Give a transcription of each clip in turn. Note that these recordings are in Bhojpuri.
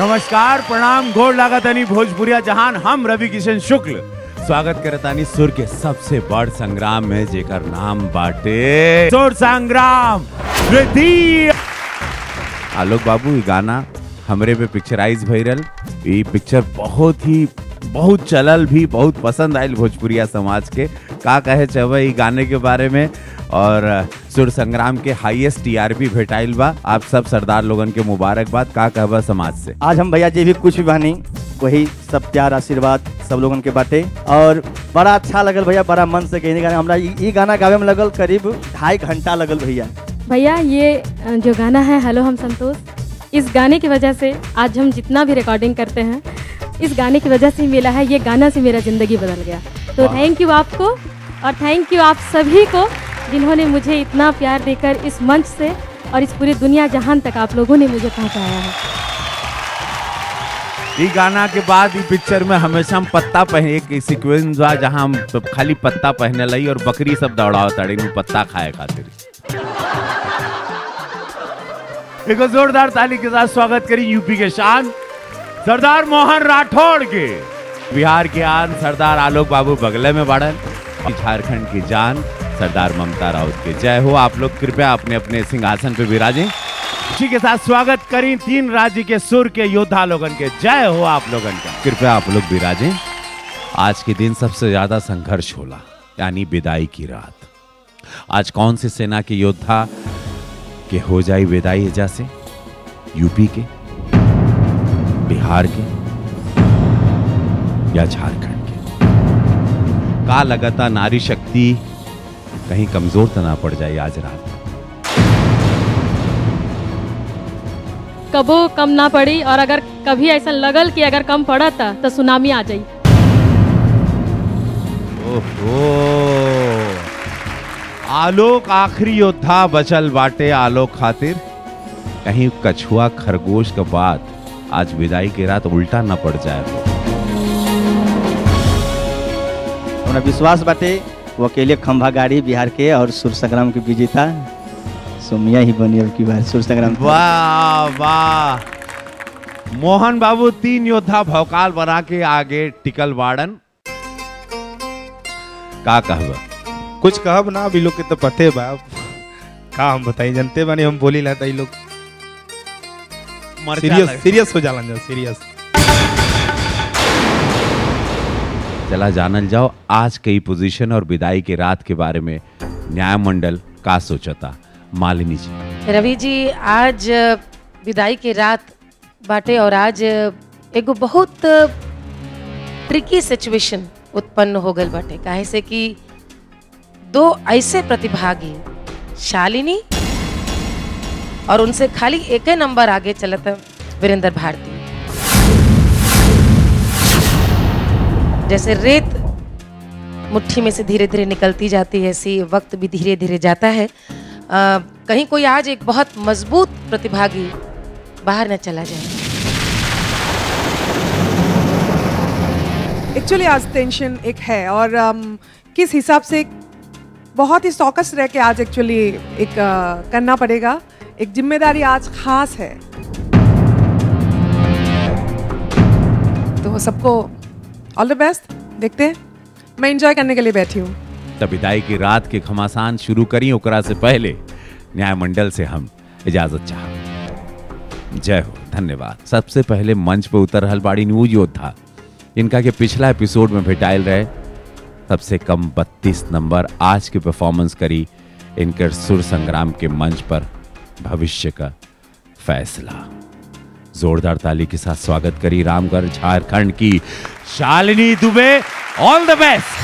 नमस्कार, प्रणाम, गोड़ लागतानी भोजपुरिया जहान। हम रवि किशन शुक्ल स्वागत करतानी सुर के सबसे बड़ संग्राम में, जेकर नाम बाटे सुर संग्राम रिद्धि। आलोक बाबू, ये गाना हमरे पे पिक्चराइज भइल। ये पिक्चर बहुत चलल भी, बहुत पसंद आयल भोजपुरिया समाज के। का कहे चाहे गाने के बारे में, और सुर संग्राम के हाईएस्ट टीआरपी भेटाइल बा। आप सब सरदार लोगन के मुबारकबाद। का कहबा समाज से? आज हम भैया जी भी कुछ भी बानी, वही सब प्यार आशीर्वाद सब लोगन के बाटे। और बड़ा अच्छा लगल भैया, बड़ा मन से कहने गाना हमरा ये गाना गावे में लगल करीब 2.5 घंटा लगल भैया। ये जो गाना है हेलो हम संतोष, इस गाने की वजह से आज हम जितना भी रिकॉर्डिंग करते हैं, इस गाने की वजह से मिला है। ये गाना से मेरा ज़िंदगी बदल गया। तो थैंक यू आपको, और थैंक यू आप सभी को जिन्होंने मुझे इतना प्यार देकर इस मंच से और इस पूरी दुनिया जहान तक आप लोगों ने मुझे पहुंचाया है। ये गाना के बाद इस पिक्चर में हमेशा हम पत्ता पहने, एक सीक्वेंस बा जहां हम खाली पत्ता पहने लाई और बकरी सब दौड़ाव ताड़ी पत्ता खाए खातिर। एक जोरदार ताली के साथ स्वागत करी यूपी के शान सरदार मोहन राठौड़ के। बिहार के आन सरदार आलोक बाबू बगले में बाड़न। झारखंड की जान सरदार ममता राउत के। जय हो। आप लोग कृपया अपने अपने सिंहासन पे विराजें। इसी के साथ स्वागत करें 3 राज्य के सुर के योद्धा लोगन के। जय हो आप लोगन का। कृपया आप लोग विराजें। आज के दिन सबसे ज्यादा संघर्ष होला, यानी विदाई की रात। आज कौन सी सेना के योद्धा के हो जाए विदाई एजा से? यूपी के, बिहार के या झारखंड के? का लगता नारी शक्ति कहीं कमजोर तो ना पड़ जाए आज रात? कबो कम ना पड़ी, और अगर कभी ऐसा लगल कि अगर कम पड़ा था तो सुनामी आ जाई। ओहो, आलोक आखिरी योद्धा बचल बाटे आलोक खातिर। कहीं कछुआ खरगोश के बाद आज विदाई की रात उल्टा न पड़ जाए। हमरा विश्वास बाटे वो अकेले खंभा गाड़ी बिहार के और सुर संग्राम के विजेता सोमिया ही बनी अब की बार सुर संग्राम। वाह वाह, मोहन बाबू 3 योद्धा भौकाल बना के आगे टिकल बाड़न। का कहब? कुछ कहब ना, अभी लोग के तो पते बा। का हम बताई, जनते बानी हम बोली लाता लोग सीरियस हो जालन। सीरियस चला जानल जाओ आज के पोजीशन और विदाई के रात के बारे में न्याय मंडल का सोचता। मालिनी जी। रवि जी, आज विदाई के रात बाटे और आज एगो बहुत ट्रिकी सिचुएशन उत्पन्न हो गल बाटे। काहे से कि 2 ऐसे प्रतिभागी, शालिनी और उनसे खाली 1 नंबर आगे चलता वीरेंद्र भारती। जैसे रेत मुट्ठी में से धीरे धीरे निकलती जाती है, ऐसी वक्त भी धीरे धीरे जाता है। कहीं कोई आज एक बहुत मजबूत प्रतिभागी बाहर न चला जाए। एक्चुअली आज टेंशन एक है, और किस हिसाब से बहुत ही सौकस रह के आज एक्चुअली एक करना पड़ेगा। एक जिम्मेदारी आज खास है, तो सबको ऑल द बेस्ट। देखते हैं, मैं एंजॉय करने के लिए बैठी हूँ। तब विदाई की रात के घमासान शुरू करी, ओकरा से पहले न्याय मंडल से हम इजाजत चाह। जय हो, धन्यवाद। सबसे पहले मंच पे उतर रहल बाड़ी न्यूज योद्धा, इनका के पिछला एपिसोड में भेटाइल रहे सबसे कम 32 नंबर। आज की परफॉर्मेंस करी इनकर सुर संग्राम के मंच पर भविष्य का फैसला। जोरदार ताली के साथ स्वागत करी रामगढ़ झारखंड की Shalini Dubey. All the best.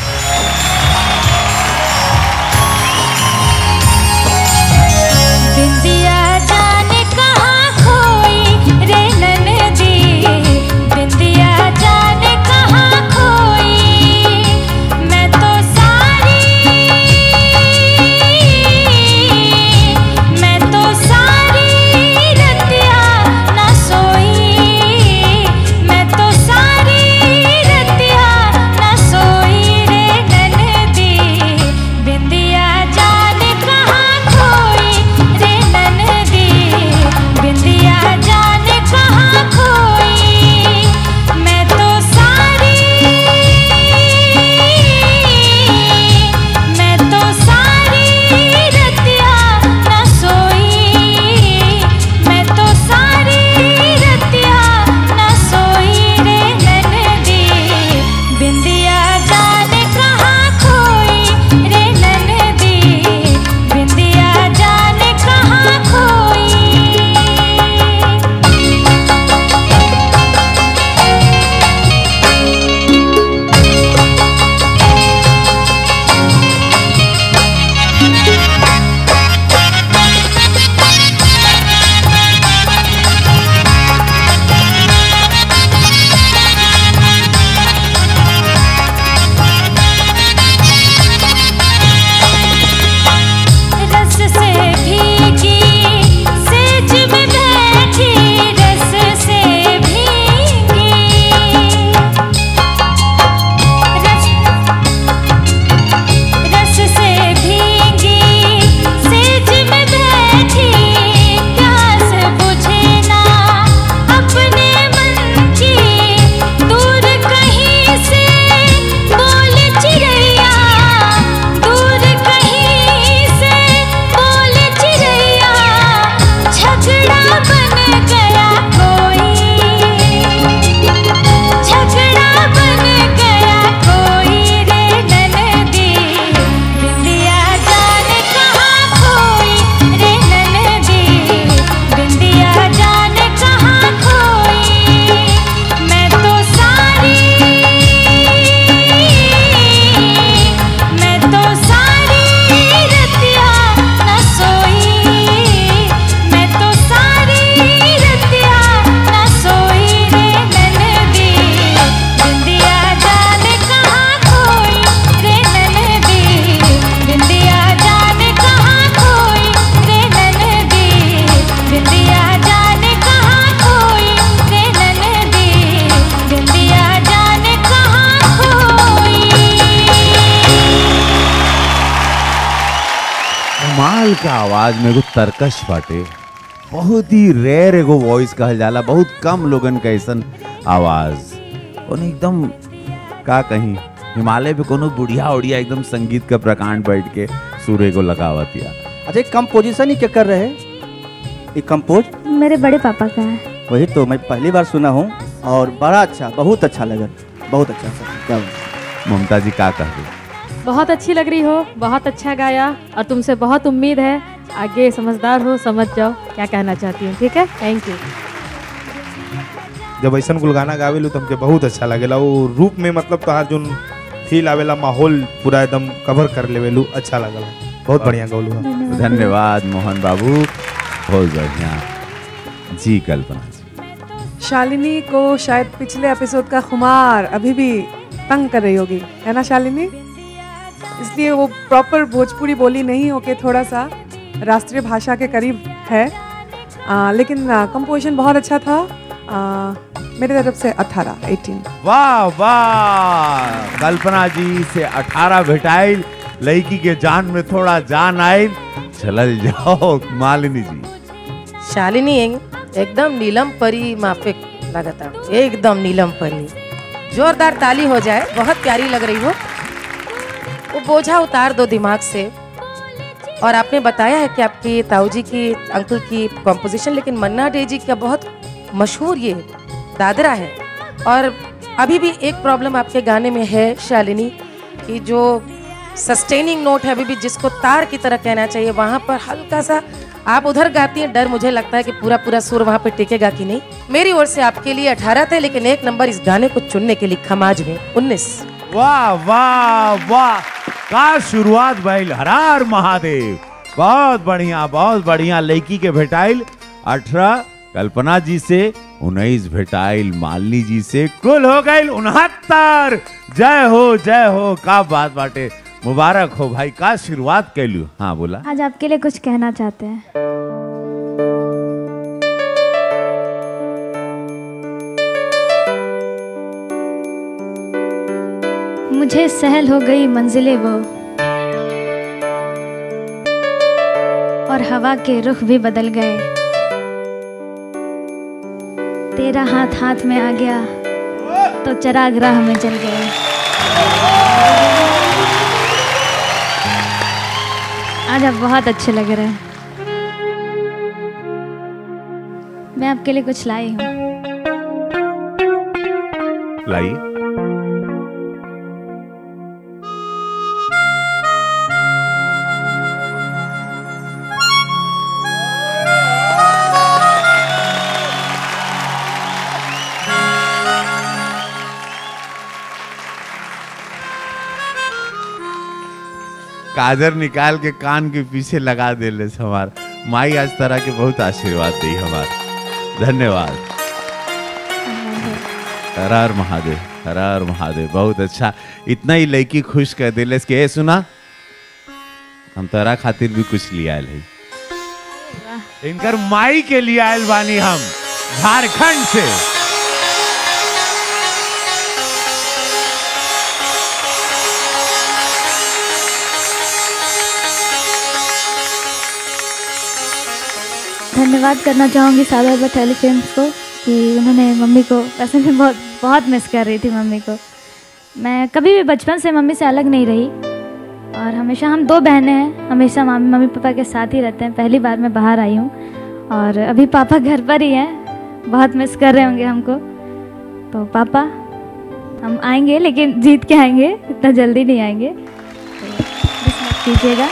मैं तो सारी रतिया न सोई रे। के आवाज में एगो तरकश बाटे, बहुत ही रेयर एगो वॉइस कहल जाला, बहुत कम लोगन का ऐसन आवाज। और एकदम का कहीं हिमालय पे कोनो बुढ़िया उड़िया एकदम संगीत का प्रकांड बैठ के सूर्य को लगावतिया। अच्छा, कंपोजिशन ही क्या कर रहे हैं? ये कंपोज मेरे बड़े पापा का है। वही तो मैं पहली बार सुना हूँ और बड़ा अच्छा, बहुत अच्छा लगा, बहुत अच्छा सर। क्या ममता जी का कह रही? बहुत अच्छी लग रही हो, बहुत अच्छा गाया और तुमसे बहुत उम्मीद है। आगे समझदार हो, समझ जाओ क्या कहना चाहती हूँ। ठीक है, थैंक यू। जब ऐसा कुल गाना गावेलू तो हमके बहुत अच्छा लगेला। वो रूप में मतलब तोहार जो फील आवेला, माहौल पूरा एकदम कवर कर लेवेलू, अच्छा लगला। बहुत बढ़िया गौलू। धन्यवाद मोहन बाबू, बहुत बढ़िया जी। कल्पना जी, शालिनी को शायद पिछले एपिसोड का खुमार अभी भी तंग कर रही होगी, है ना शालिनी? इसलिए वो प्रॉपर भोजपुरी बोली नहीं होके थोड़ा सा राष्ट्रीय भाषा के करीब है। लेकिन कंपोजिशन बहुत अच्छा था। मेरे तरफ से 18। वाह वाह, कल्पना जी से 18 भेटाइल, लड़की के जान में थोड़ा जान आइल। चलल जाओ मालिनी जी। शालिनी एकदम नीलम परी माफिक लगता, एकदम नीलम परी। जोरदार ताली हो जाए, बहुत प्यारी लग रही हो। वो बोझा उतार दो दिमाग से। और आपने बताया है कि आपकी ताऊ जी की, अंकल की कॉम्पोजिशन, लेकिन मन्ना डे जी का बहुत मशहूर ये दादरा है। और अभी भी एक प्रॉब्लम आपके गाने में है शालिनी, कि जो सस्टेनिंग नोट है अभी भी जिसको तार की तरह कहना चाहिए, वहाँ पर हल्का सा आप उधर गाती हैं। डर मुझे लगता है कि पूरा पूरा सुर वहाँ पे टिकेगा कि नहीं। मेरी ओर से आपके लिए 18 थे, लेकिन 1 नंबर इस गाने को चुनने के लिए खमाज में 19। वाह वाह वाह, का शुरुआत भइल। हर हर महादेव, बहुत बढ़िया बहुत बढ़िया। लड़की के भेटाइल 18, कल्पना जी से 19 भेटाइल, मालिनी जी से कुल हो गई 69। जय हो, का बात बाटे, मुबारक हो भाई, का शुरुआत कैलू। हाँ बोला। आज आपके लिए कुछ कहना चाहते हैं। मुझे सहल हो गई मंजिलें वो, और हवा के रुख भी बदल गए। तेरा हाथ हाथ में आ गया तो चिराग राह में जल गए। आज आप बहुत अच्छे लग रहे हैं। मैं आपके लिए कुछ लाई हूँ। लाइए। काजर निकाल के कान के पीछे लगा दे ले हमार माई। आज तरह के बहुत आशीर्वाद दी हमार, धन्यवाद। हर हर महादेव, हर हर महादेव, बहुत अच्छा। इतना ही लड़की खुश कर दिले के सुना, हम तोरा खातिर भी कुछ लिया है। इनकर माई के लिए आयल बानी हम झारखंड से। धन्यवाद करना चाहूँगी सादा बटाली फिल्म्स को कि उन्होंने मम्मी को, वैसे मैं बहुत मिस कर रही थी मम्मी को। मैं कभी भी बचपन से मम्मी से अलग नहीं रही और हमेशा, हम 2 बहनें हैं, हमेशा मम्मी पापा के साथ ही रहते हैं। पहली बार मैं बाहर आई हूँ और अभी पापा घर पर ही हैं, बहुत मिस कर रहे होंगे हमको। तो पापा, हम आएंगे लेकिन जीत के आएंगे, इतना जल्दी नहीं आएंगे, तो बस मत कीजिएगा।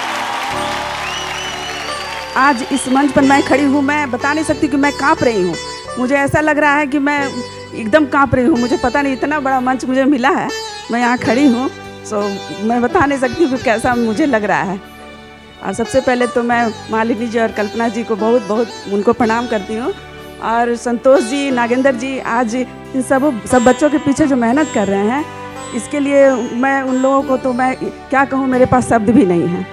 आज इस मंच पर मैं खड़ी हूँ, मैं बता नहीं सकती कि मैं काँप रही हूँ। मुझे ऐसा लग रहा है कि मैं एकदम काँप रही हूँ। मुझे पता नहीं, इतना बड़ा मंच मुझे मिला है, मैं यहाँ खड़ी हूँ। सो मैं बता नहीं सकती कि कैसा मुझे लग रहा है। और सबसे पहले तो मैं मालिनी जी और कल्पना जी को बहुत बहुत उनको प्रणाम करती हूँ। और संतोष जी, नागेंद्र जी, आज इन सब बच्चों के पीछे जो मेहनत कर रहे हैं, इसके लिए मैं उन लोगों को तो मैं क्या कहूँ, मेरे पास शब्द भी नहीं है।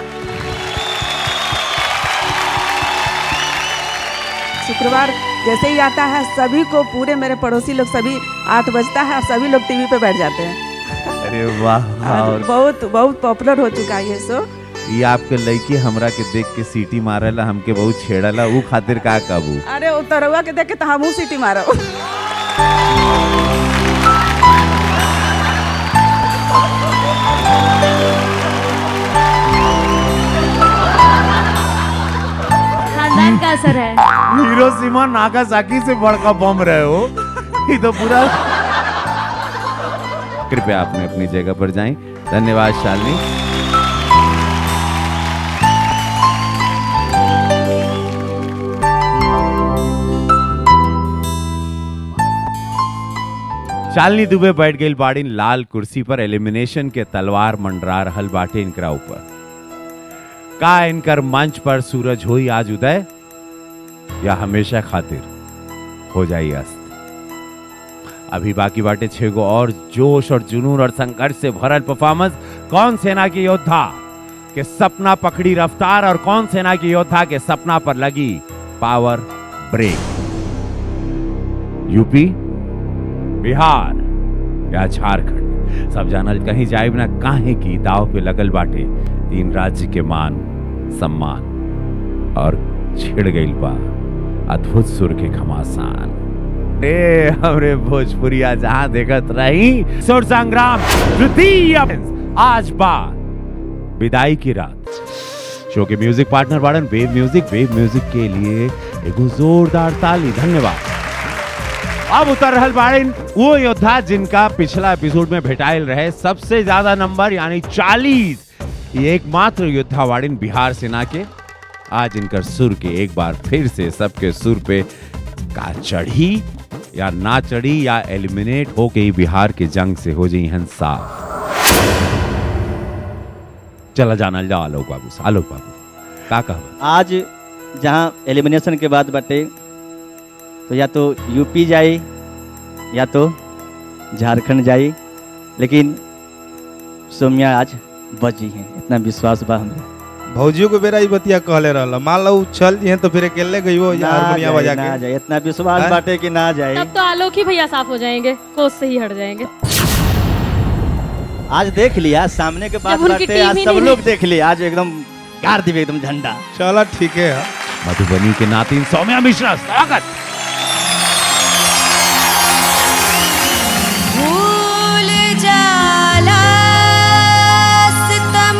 शुक्रवार जैसे ही आता है, सभी को, पूरे मेरे पड़ोसी लोग, सभी 8 बजता है, सभी लोग टीवी पे बैठ जाते हैं। अरे वाह, बहुत बहुत पॉपुलर हो चुका है ये शो। ये आपके लड़की हमरा के देख के सीटी मारेला, हमके बहुत छेड़ला, ऊ खातिर का काबू। अरे उतरवा के देख के तो हमहू सीटी मारो। खानदान का असर है। हिरोशिमा नागासाकी से बड़का बम रहे हो, ये तो पूरा। कृपया आपने अपनी जगह पर जाएं। धन्यवाद शालिनी। शालिनी दुबे बैठ गई बाड़ीन लाल कुर्सी पर। एलिमिनेशन के तलवार मंडरा रहल बाटे इनकरा ऊपर। का इनकर मंच पर सूरज होई आज उदय, या हमेशा खातिर हो जाई अस्त। अभी बाकी बाटे 6 गो और जोश और जुनून और संघर्ष से भरल परफॉर्मेंस। कौन सेना के योद्धा के सपना पकड़ी रफ्तार और कौन सेना के योद्धा के सपना पर लगी पावर ब्रेक। यूपी, बिहार या झारखंड, सब जानल कहीं जाए ना काहे की दाव पे लगल बाटे 3 राज्य के मान सम्मान। और छिड़ गई बा अद्भुत सुर के घमासान। हमरे भोजपुरिया जहां देखत रही सुर संग्राम तृतीय आज बात विदाई की रात। शो के म्यूजिक पार्टनर बाड़न वेव म्यूजिक। वेव म्यूजिक के लिए एक जोरदार ताली। धन्यवाद। अब उतर रहल बाड़िन वो योद्धा जिनका पिछला एपिसोड में भेटाइल रहे सबसे ज्यादा नंबर यानी 40। ये एकमात्र योद्धा बाड़िन बिहार सेना के। आज इनकर सुर के एक बार फिर से सबके सुर पे का चढ़ी या ना चढ़ी या एलिमिनेट हो गई बिहार के जंग से हो जाई हंसा। चला जाना जाओ आलोक बाबू से। आलोक बाबू का कहा आज जहाँ एलिमिनेशन के बाद बाटे तो या तो यूपी जाई या तो झारखंड जाई, लेकिन सोम्या आज बची हैं, इतना विश्वास बा हमरा। भौजियों को बेरा ई बतिया कहले रहला, मान लो चल जी तो फिर अकेले गई वो हारमोनिया बजा के। ना जाए, इतना विश्वास बाटे कि ना जाए। तब तो आलोक ही भैया साफ हो जाएंगे, कोच से ही हट जाएंगे। आज देख लिया सामने के बाद बाटे, आज सब लोग देख लिया, आज एकदम गाड़ दिए एकदम झंडा। चला ठीक है। मधुबनी के नातिन सौम्या मिश्रा स्वागत। भूल जाला सितम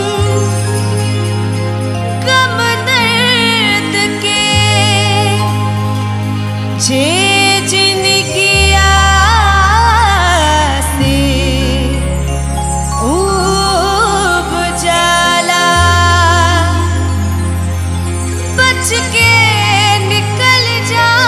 गम दर्द के जे जिनगिया से ऊब जाला बच के निकल जा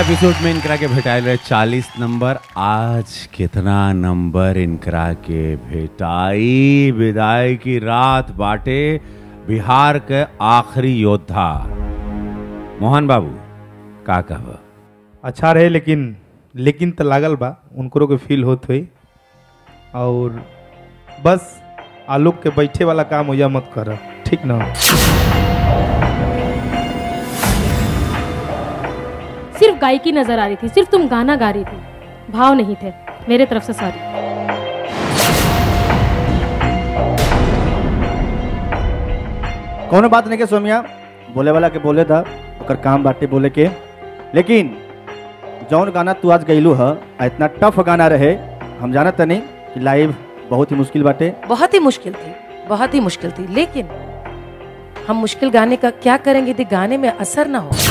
एपिसोड में इनकरा के भेटाइल रहे 40 नंबर। आज कितना नंबर इनकरा के भेटाई। विदाई की रात बाटे बिहार के आखिरी योद्धा मोहन बाबू का कहब? अच्छा रहे, लेकिन तो लागल बा उनको के फील होत हुई। और बस आलोक के बैठे वाला काम हो जा मत कर, ठीक ना? सिर्फ गायकी नजर आ रही थी, सिर्फ तुम गाना गा रही थी, भाव नहीं थे। मेरे तरफ से सॉरी। कौन बात नहीं के सोमिया, बोले वाला के बोले था, ओकर काम बाटे बोले के। लेकिन जौन गाना तू आज गईलू है, इतना टफ गाना रहे, हम जानत नहीं कि लाइव बहुत ही मुश्किल बाटे। बहुत ही मुश्किल थी, बहुत ही मुश्किल थी। लेकिन हम मुश्किल गाने का क्या करेंगे यदि गाने में असर ना हो।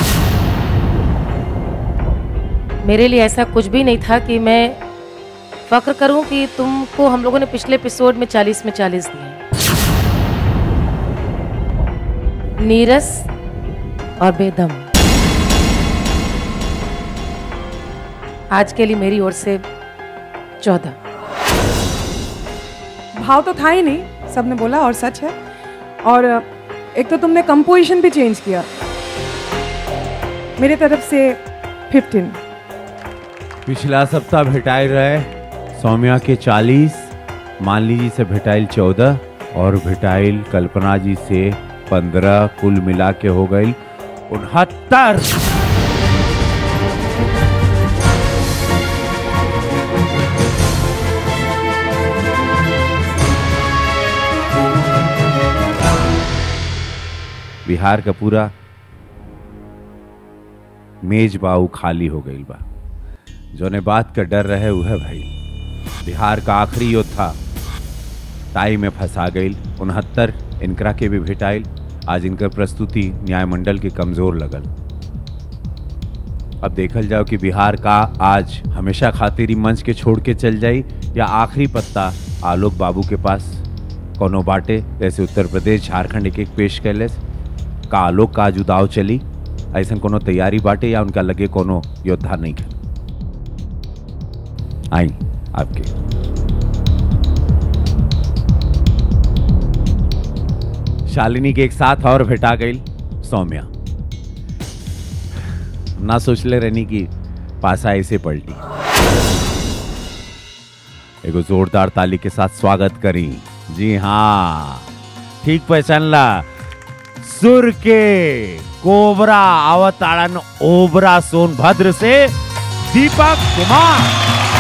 मेरे लिए ऐसा कुछ भी नहीं था कि मैं फक्र करूं कि तुमको हम लोगों ने पिछले एपिसोड में 40 में 40 दिए। नीरस और बेदम। आज के लिए मेरी ओर से 14। भाव तो था ही नहीं, सबने बोला और सच है। और एक तो तुमने कंपोजिशन भी चेंज किया। मेरे तरफ से 15। पिछला सप्ताह भेटाइल रहे सौम्या के 40, मानली जी से भेटाइल 14 और भेटाइल कल्पना जी से 15, कुल मिला के हो गई 69। बिहार का पूरा मेज बाऊ खाली हो गई बा। जोने बात का डर रहे वह भाई बिहार का आखिरी योद्धा टाई में फंसा गई। 69 इनकरा के भी भेटाइल। आज इनकर प्रस्तुति न्याय मंडल के कमजोर लगल। अब देखल जाओ कि बिहार का आज हमेशा खातिर मंच के छोड़ के चल जाई या आखिरी पत्ता आलोक बाबू के पास कोनो बाटे। जैसे उत्तर प्रदेश झारखंड एक पेश कैले का आलोक का जुदाव चली, ऐसा कोनो तैयारी बाटे या उनका लगे कोनो योद्धा नहीं है। आई आपके शालिनी के एक साथ और भेटा गई सौम्या। ना सोचले रहनी की पासा ऐसे पलटी। एगो जोरदार ताली के साथ स्वागत करी। जी हाँ, ठीक पहचानला, सुर के कोबरा अवतारण ओबरा सोनभद्र से दीपक कुमार।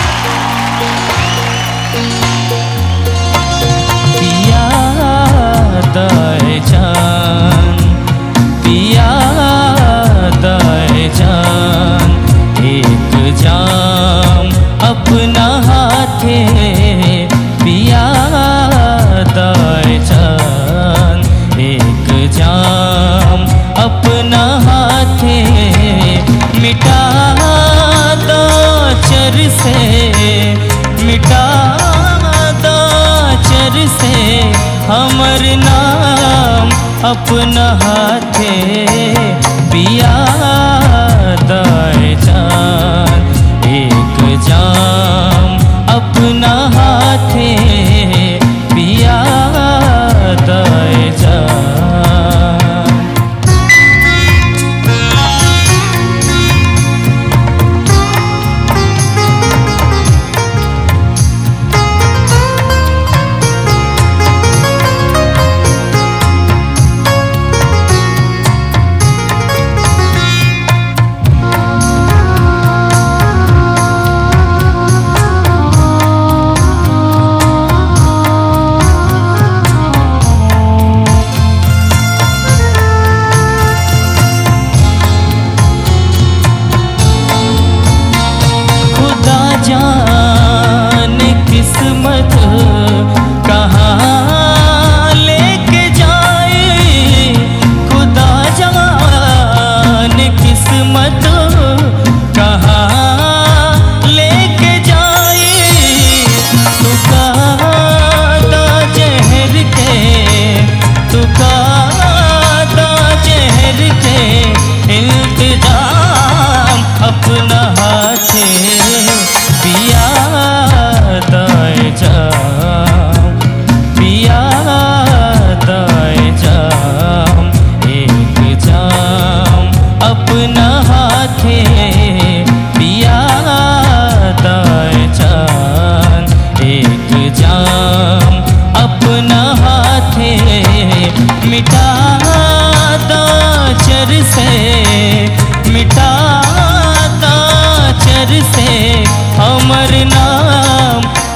दाए जान पिया दाए जान, एक जाम अपना हाथे पिया दाए जान, एक जाम अपना हाथे मिटा दो चर से, मिटा दो चर से हमर नाम अपना हाथे पिया दाए जान, एक जाम अपना हाथे पिया दाए जान।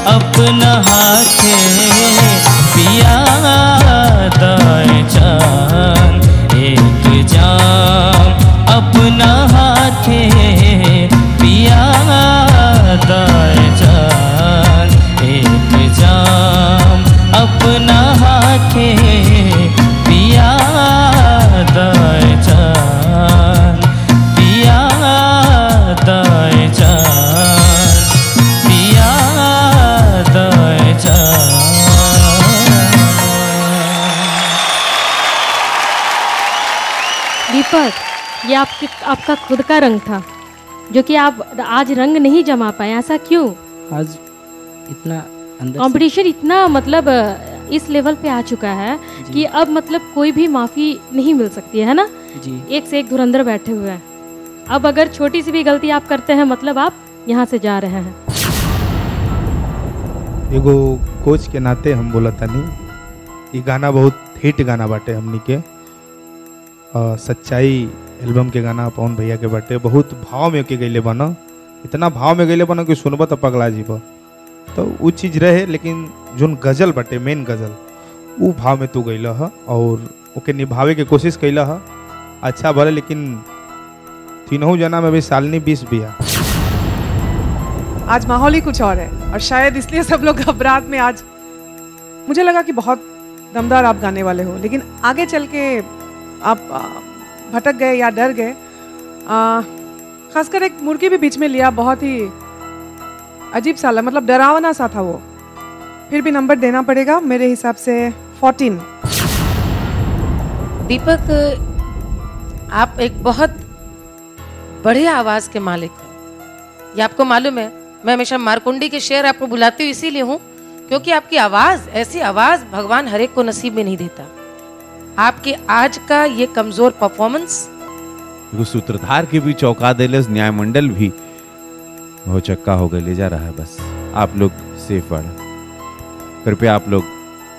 अपना हाथे पिया दाए जान, एक जाम अपना हाथे पिया दाए जान, एक जाम अपना हाथे पिया दाए जान, पिया दाए जान, पिया दाए जान। दीपक, ये आपका खुद का रंग था जो कि आप आज रंग नहीं जमा पाए, ऐसा क्यों? आज इतना अंदर कंपटीशन इतना मतलब इस लेवल पे आ चुका है कि अब मतलब कोई भी माफी नहीं मिल सकती है ना? जी। एक से एक धुरंधर बैठे हुए हैं। अब अगर छोटी सी भी गलती आप करते हैं मतलब आप यहाँ से जा रहे हैं। एगो कोच के नाते हम बोला था नहीं, ये गाना बहुत हिट गाना बाटे हमनी के। सच्चाई एल्बम के गाना पवन भैया के बाटे, बहुत भाव में के गईले बना, इतना भाव में गईले बना कि सुनबा तो पगला जीब। तो वो चीज़ रहे, लेकिन जोन गजल बाटे मेन गजल वो भाव में तू गईल ह और ओके निभावे के कोशिश कैल ह। अच्छा भले, लेकिन तीनों जना में भी सालनी 20 बिया। आज माहौल ही कुछ और है और शायद इसलिए सब लोग घबराहट में। आज मुझे लगा कि बहुत दमदार आप गाने वाले हो, लेकिन आगे चल के आप भटक गए या डर गए। खासकर एक मुर्गी भी बीच में लिया, बहुत ही अजीब सा, मतलब डरावना सा था वो। फिर भी नंबर देना पड़ेगा मेरे हिसाब से 14। दीपक, आप एक बहुत बढ़िया आवाज के मालिक हैं, ये आपको मालूम है। मैं हमेशा मारकुंडी के शेर आपको बुलाती हूँ इसीलिए हूँ क्योंकि आपकी आवाज, ऐसी आवाज भगवान हर एक को नसीब में नहीं देता। आपके आज का ये कमजोर परफॉर्मेंस, सूत्रधार के भी चौंका देले, न्यायमंडल भी वो चक्का हो गए, ले जा रहा है। बस आप लोग सेफ बढ़, कृपया आप लोग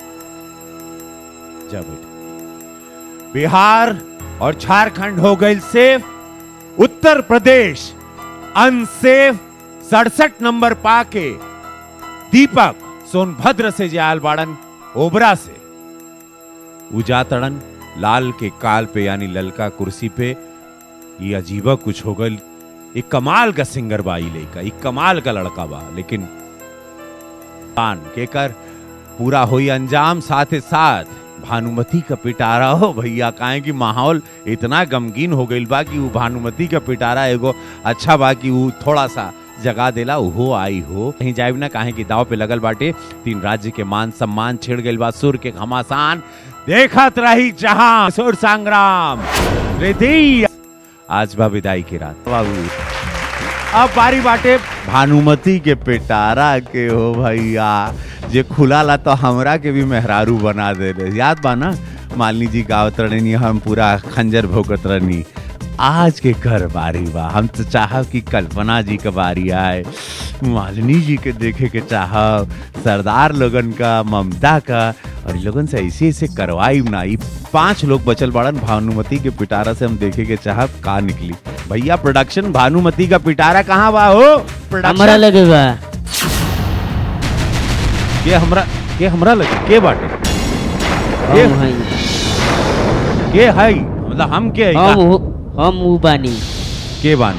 जा बैठे। बिहार और झारखंड हो गए safe, Uttar Pradesh unsafe. 67 number पाके दीपक सोनभद्र से जयाल बाड़न ओबरा से उजातड़न लाल के काल पे यानी ललका कुर्सी पे। ये अजीबा कुछ हो गल, एक कमाल का सिंगर बाई लेका, एक कमाल का लड़का बा, लेकिन पान के कर पूरा होई अंजाम। साथ ही साथ भानुमति का पिटारा हो भैया, काहे कि माहौल इतना गमगीन हो गई बा कि वो भानुमति का पिटारा एगो अच्छा बा कि वो थोड़ा सा जगा देला। उहो आई हो कहीं जाए ना, काहे कि दाव पे लगल बाटे। 3 राज्य के मान सम्मान छिड़ गई बा, सुर के घमासान देखत रही जहां सुर संग्राम रिधि। आज बा विदाई की रात बाबू, अब बारी बाटे भानुमति के पिटारा के हो भैया, जे खुला ला तो हमरा के भी मेहरारू बना दे। याद बा ना, मालिनी जी गावत रहनी, हम पूरा खंजर भोगत रहनी। आज के घर बारी बा, हम तो चाहब कि कल्पना जी का बारी आए, मालिनी जी के देखे के चाहब, सरदार लोगन का, ममता का, और लोगन से ऐसे ऐसे करवाई ना। 5 लोग बचल बाड़न, भानुमति के पिटारा से हम देखे के चाहब का निकली। भैया प्रोडक्शन, भानुमति का पिटारा कहाँ बा हो? हमरा लगे बा, के हमरा लगे के बाटे के है, मतलब हम के है? हम उ बानी के बानी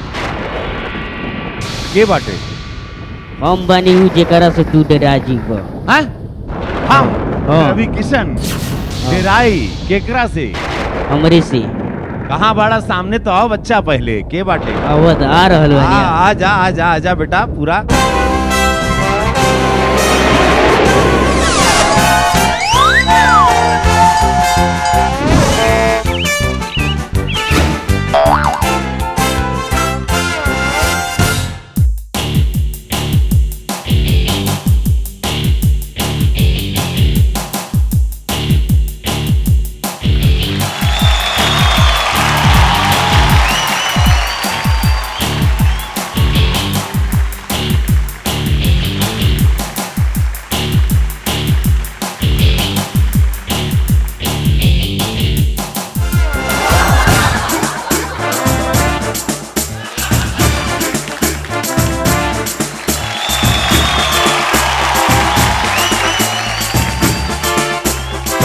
के बाटे? हम बानी हूँ जेकरा से तू डरा जीव। हम रवि किशन डेराई केकरा से? हमरे से। कहाँ बाड़ा? सामने तो आओ बच्चा, पहले के बाटे? आवत आ रहल बानी। आजा आजा आजा बेटा पूरा।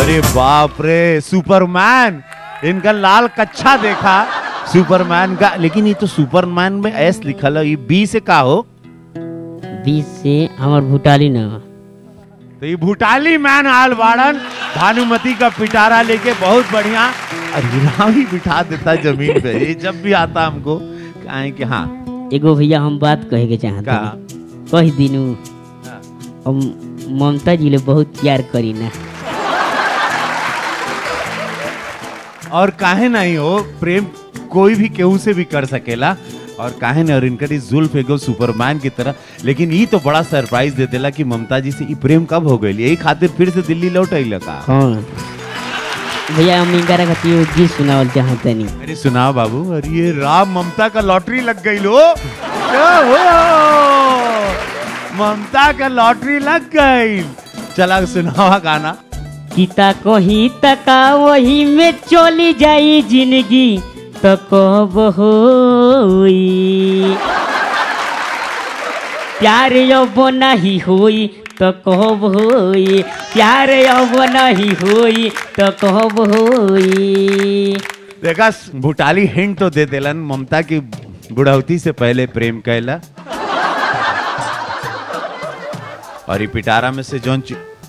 अरे बाप रे, सुपरमैन, इनका लाल कच्छा देखा सुपरमैन का, लेकिन ये तो सुपरमैन में एस लिखल है, ये बी से का हो? बी से हमार भूटाली ना। तो ये भूटाली मैन आल वाड़न भानुमति का पिटारा लेके, बहुत बढ़िया। अरे ही बिठा देता जमीन पे, ये जब भी आता हमको कहे कि हाँ। एगो भैया हम बात कहे के चाहता कह दिनू हम ममता जी ले बहुत प्यार करी ना। और काहे नहीं हो, प्रेम कोई भी केहू से भी कर सकेला, और काहे नहीं। और इनका जुल्फ एगो सुपरमैन की तरह, लेकिन ये तो बड़ा सरप्राइज दे देला कि ममता जी से ये प्रेम कब हो गई, यही खातिर फिर से दिल्ली लौट आइला का। हाँ भैया हम इनका खातिर गीत सुनावल चाहते नहीं। अरे सुनाओ बाबू। अरे ये राम, ममता का लॉटरी लग गई लो, ममता का लॉटरी लग गई। चला सुनावा गाना। गीता कहीं तका वही में चली जाई जिंदगी तो कब होई, प्यार अब नहीं होई तो कब होई, प्यार अब नहीं होई तो कब होई। देखा भूटाली हिंट तो दे देलन, ममता की बुढ़ौती से पहले प्रेम कैला। और ये पिटारा में से जोन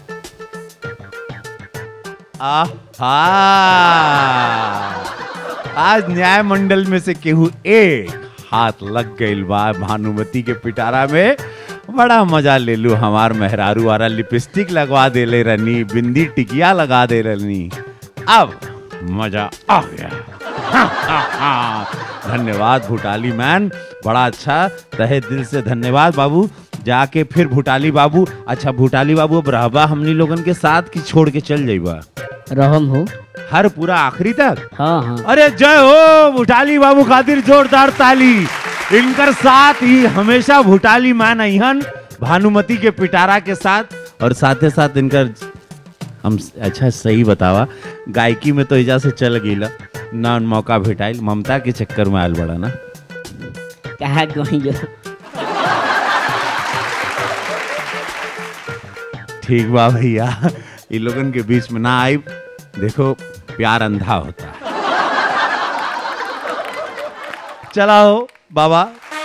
आज न्याय मंडल में से केहू एक हाथ लग गई बा भानुमति के पिटारा में। बड़ा मजा ले लू, हमार मेहरारू वाला लिपस्टिक लगवा दे ले रनी, बिंदी टिकिया लगा दे रनी, अब मजा आ गया। धन्यवाद भूटाली मैन, बड़ा अच्छा, तहे दिल से धन्यवाद बाबू। जाके फिर भूटाली बाबू, अच्छा भूटाली बाबू अब रहबा हमनी लोगन के साथ की छोड़ के चल जाइबा? रहम हो हर पूरा आखिरी तक। हाँ हाँ। अरे जय हो भूटाली बाबू खातिर जोरदार ताली। इनकर साथ ही हमेशा भूटाली मैन अहन भानुमति के पिटारा के साथ, और साथ ही साथ इनकर हम अच्छा सही बतावा, गायकी में तो इजा से चल गईला ना, मौका भेटाइल, ममता के चक्कर में आयल बड़ा ना। कहा गई ठीक बा भैया, इन लोगन के बीच में ना आई, देखो प्यार अंधा होता है। चलाओ बाबा।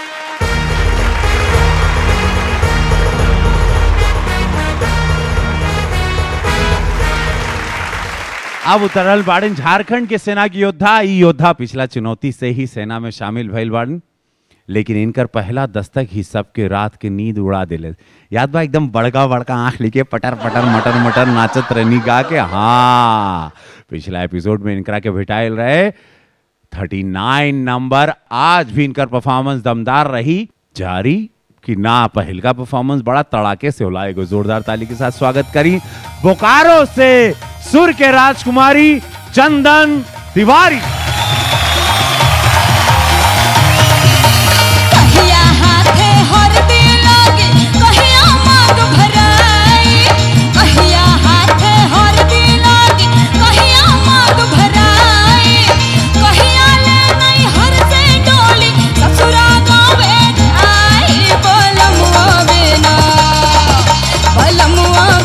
अब उतरल बाड़न झारखंड के सेना की योद्धा। ई योद्धा पिछला चुनौती से ही सेना में शामिल भइल बाड़न, लेकिन इनकर पहला दस्तक ही सबके रात के नींद उड़ा दिले। याद बा एकदम बड़का बड़का आंख लेके पटर पटर मटर मटर नाचत रहनी गा के। हाँ, पिछला एपिसोड में इनकरा के भेटाइल रहे 39 नंबर। आज भी इनकर परफॉर्मेंस दमदार रही, जारी कि ना पहल का परफॉर्मेंस बड़ा तड़ाके से होला। एगो जोरदार ताली के साथ स्वागत करी बोकारो से सुर के राजकुमारी चंदन तिवारी।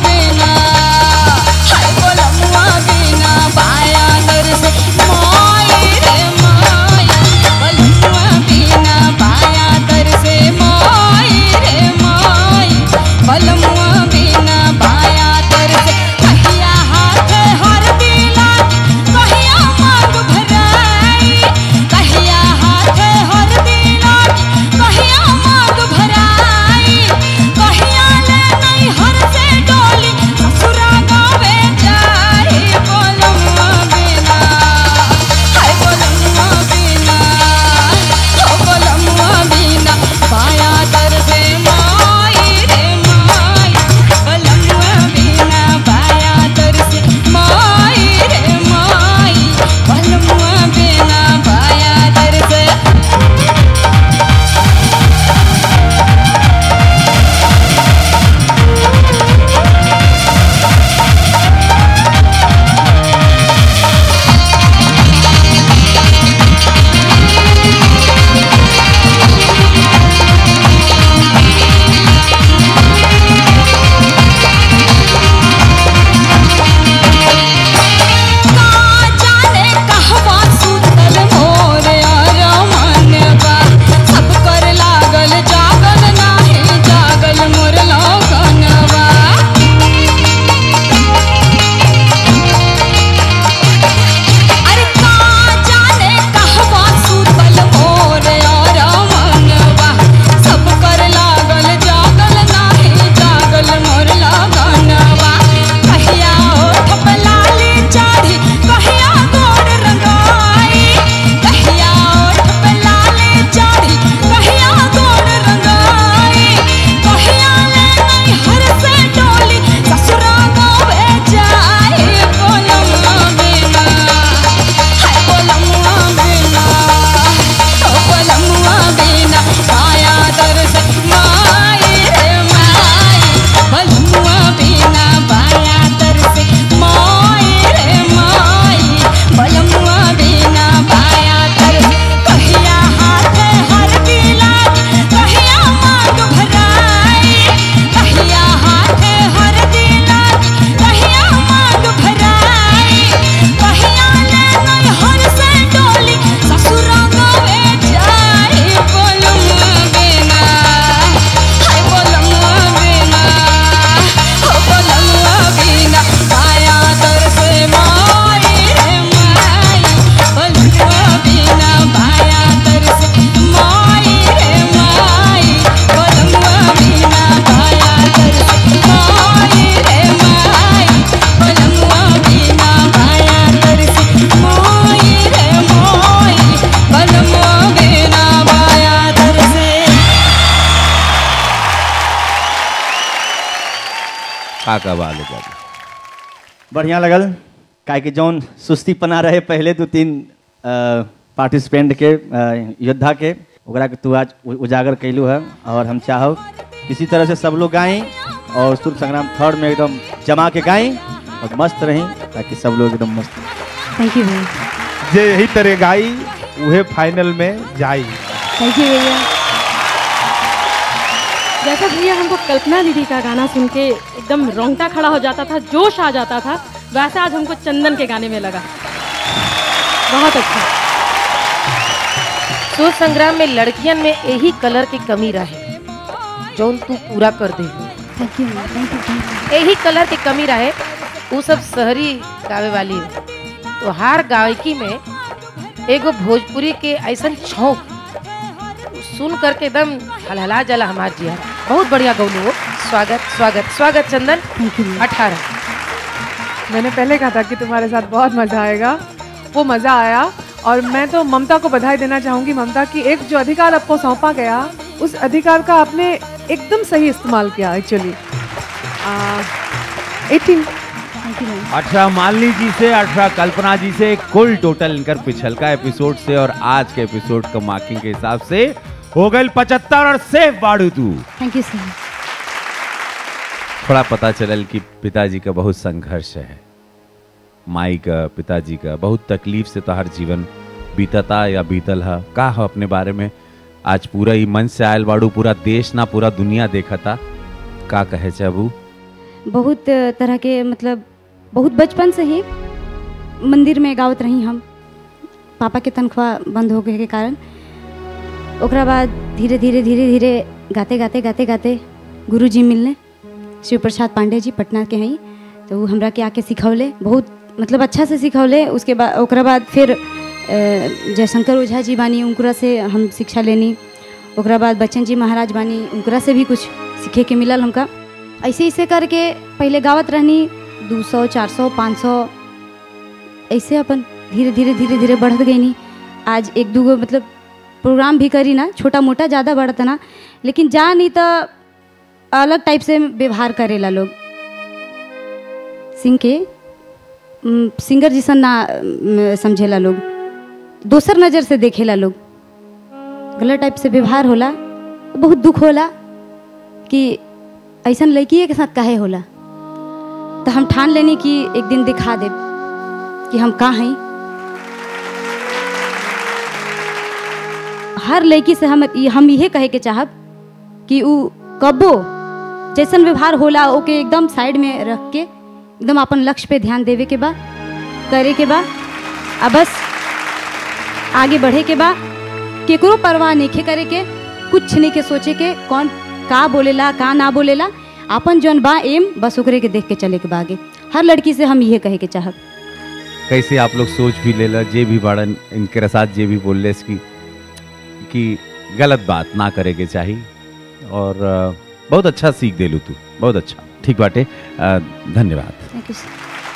मोय का बालू बाबू बढ़िया लगल काहे कि जौन सुस्ती पना रहे पहले 2-3 पार्टिसिपेंट के योद्धा के ओकरा के तू आज उजागर कैलू है। और हम चाहो किसी तरह से सब लोग गाएं और सूर्य संग्राम थर्ड में एकदम जमा के गाएं और मस्त रहें ताकि सब लोग एकदम मस्त। थैंक यू भैया। जे यही तरह गाई उहे फाइनल में जाई। थैंक यू भैया। जैसा भैया हमको कल्पना दीदी का गाना सुन के एकदम रोंगटा खड़ा हो जाता था, जोश आ जाता था, वैसे आज हमको चंदन के गाने में लगा। बहुत अच्छा। सूर्य संग्राम में लड़कियन में यही कलर की कमी रहे जौन तू पूरा कर दे। Thank you thank you. यही कलर की कमी रहे वो सब शहरी गावे वाली है। तो हर गायकी में एगो भोजपुरी के ऐसा छौक सुन करके एकदम हलहला जला हमार जिया। बहुत बढ़िया गौलू। स्वागत स्वागत स्वागत चंदन। 18। मैंने पहले कहा था कि तुम्हारे साथ बहुत मज़ा आएगा, वो मज़ा आया। और मैं तो ममता को बधाई देना चाहूँगी। ममता की एक जो अधिकार आपको सौंपा गया उस अधिकार का आपने एकदम सही इस्तेमाल किया। एक्चुअली 18 18 मालिनी जी से 18 कल्पना जी से कुल टोटल इनकर पिछलका एपिसोड से और आज के एपिसोड का मार्किंग के हिसाब से हो गए 75 और सेफ बाड़ू तू। Thank you sir. थोड़ा पता चलल कि पिताजी का बहुत संघर्ष है, माई का पिताजी का बहुत तकलीफ से तो हर जीवन बीतता या बीतल है। का हो अपने बारे में आज पूरा ही मन से आयल बाड़ू, पूरा देश ना पूरा दुनिया देखा था, का कहे चाहू? बहुत तरह के मतलब बहुत बचपन से ही मंदिर में गावत रही हम। पापा के तनख्वाह बंद हो गए के कारण ओकरा बाद धीरे धीरे गाते गाते गाते गाते गुरुजी मिलने शिव प्रसाद पांडे जी पटना के हैं, तो वो हमरा के आके सिखौले, बहुत मतलब अच्छा से सिखौले। उसके बाद ओकरा बाद फिर जयशंकर ओझा जी बानी उनकरा से हम शिक्षा लेनी। ओकरा बाद बच्चन जी महाराज बानी उनकरा से भी कुछ सीखे के मिलल हमका। ऐसे ऐसे करके पहले गावत रहनी 200 400 500 ऐसे अपन धीरे धीरे बढ़त गई नी। आज 1-2 मतलब प्रोग्राम भी करी ना, छोटा मोटा ज़्यादा बढ़त ना, लेकिन जा नहीं तो अलग टाइप से व्यवहार करेला लोग। सिंह के सिंगर जैसा ना समझेला लोग, दोसर नज़र से देखेला लोग, गलत टाइप से व्यवहार होला। बहुत दुख होला कि ऐसा लड़की के साथ काहे होला। तो हम ठान लेनी कि एक दिन दिखा दे कि हम कहाँ हैं। हर लड़की से हम यहे कहे के चाहब कि उ कबो जैसन व्यवहार होला ओके एकदम साइड में रख के एकदम अपन लक्ष्य पे ध्यान देवे के बा, करे के बा, अब बस आगे बढ़े के बा। केकरो परवाह नहीं करे के, कुछ नहीं के सोचे के कौन का बोलेला का ना बोलेला, अपन जौन बा एम बस ओकरे के देख के चले के बागे। हर लड़की से हम यह कहे के चाहब। कैसे आप लोग सोच भी लेला, जे भी बाड़न इनके साथ जे भी बोल ले कि गलत बात ना करे के चाहिए। और बहुत अच्छा सीख दे लू तू, बहुत अच्छा। ठीक बाटे, धन्यवाद। Thank you.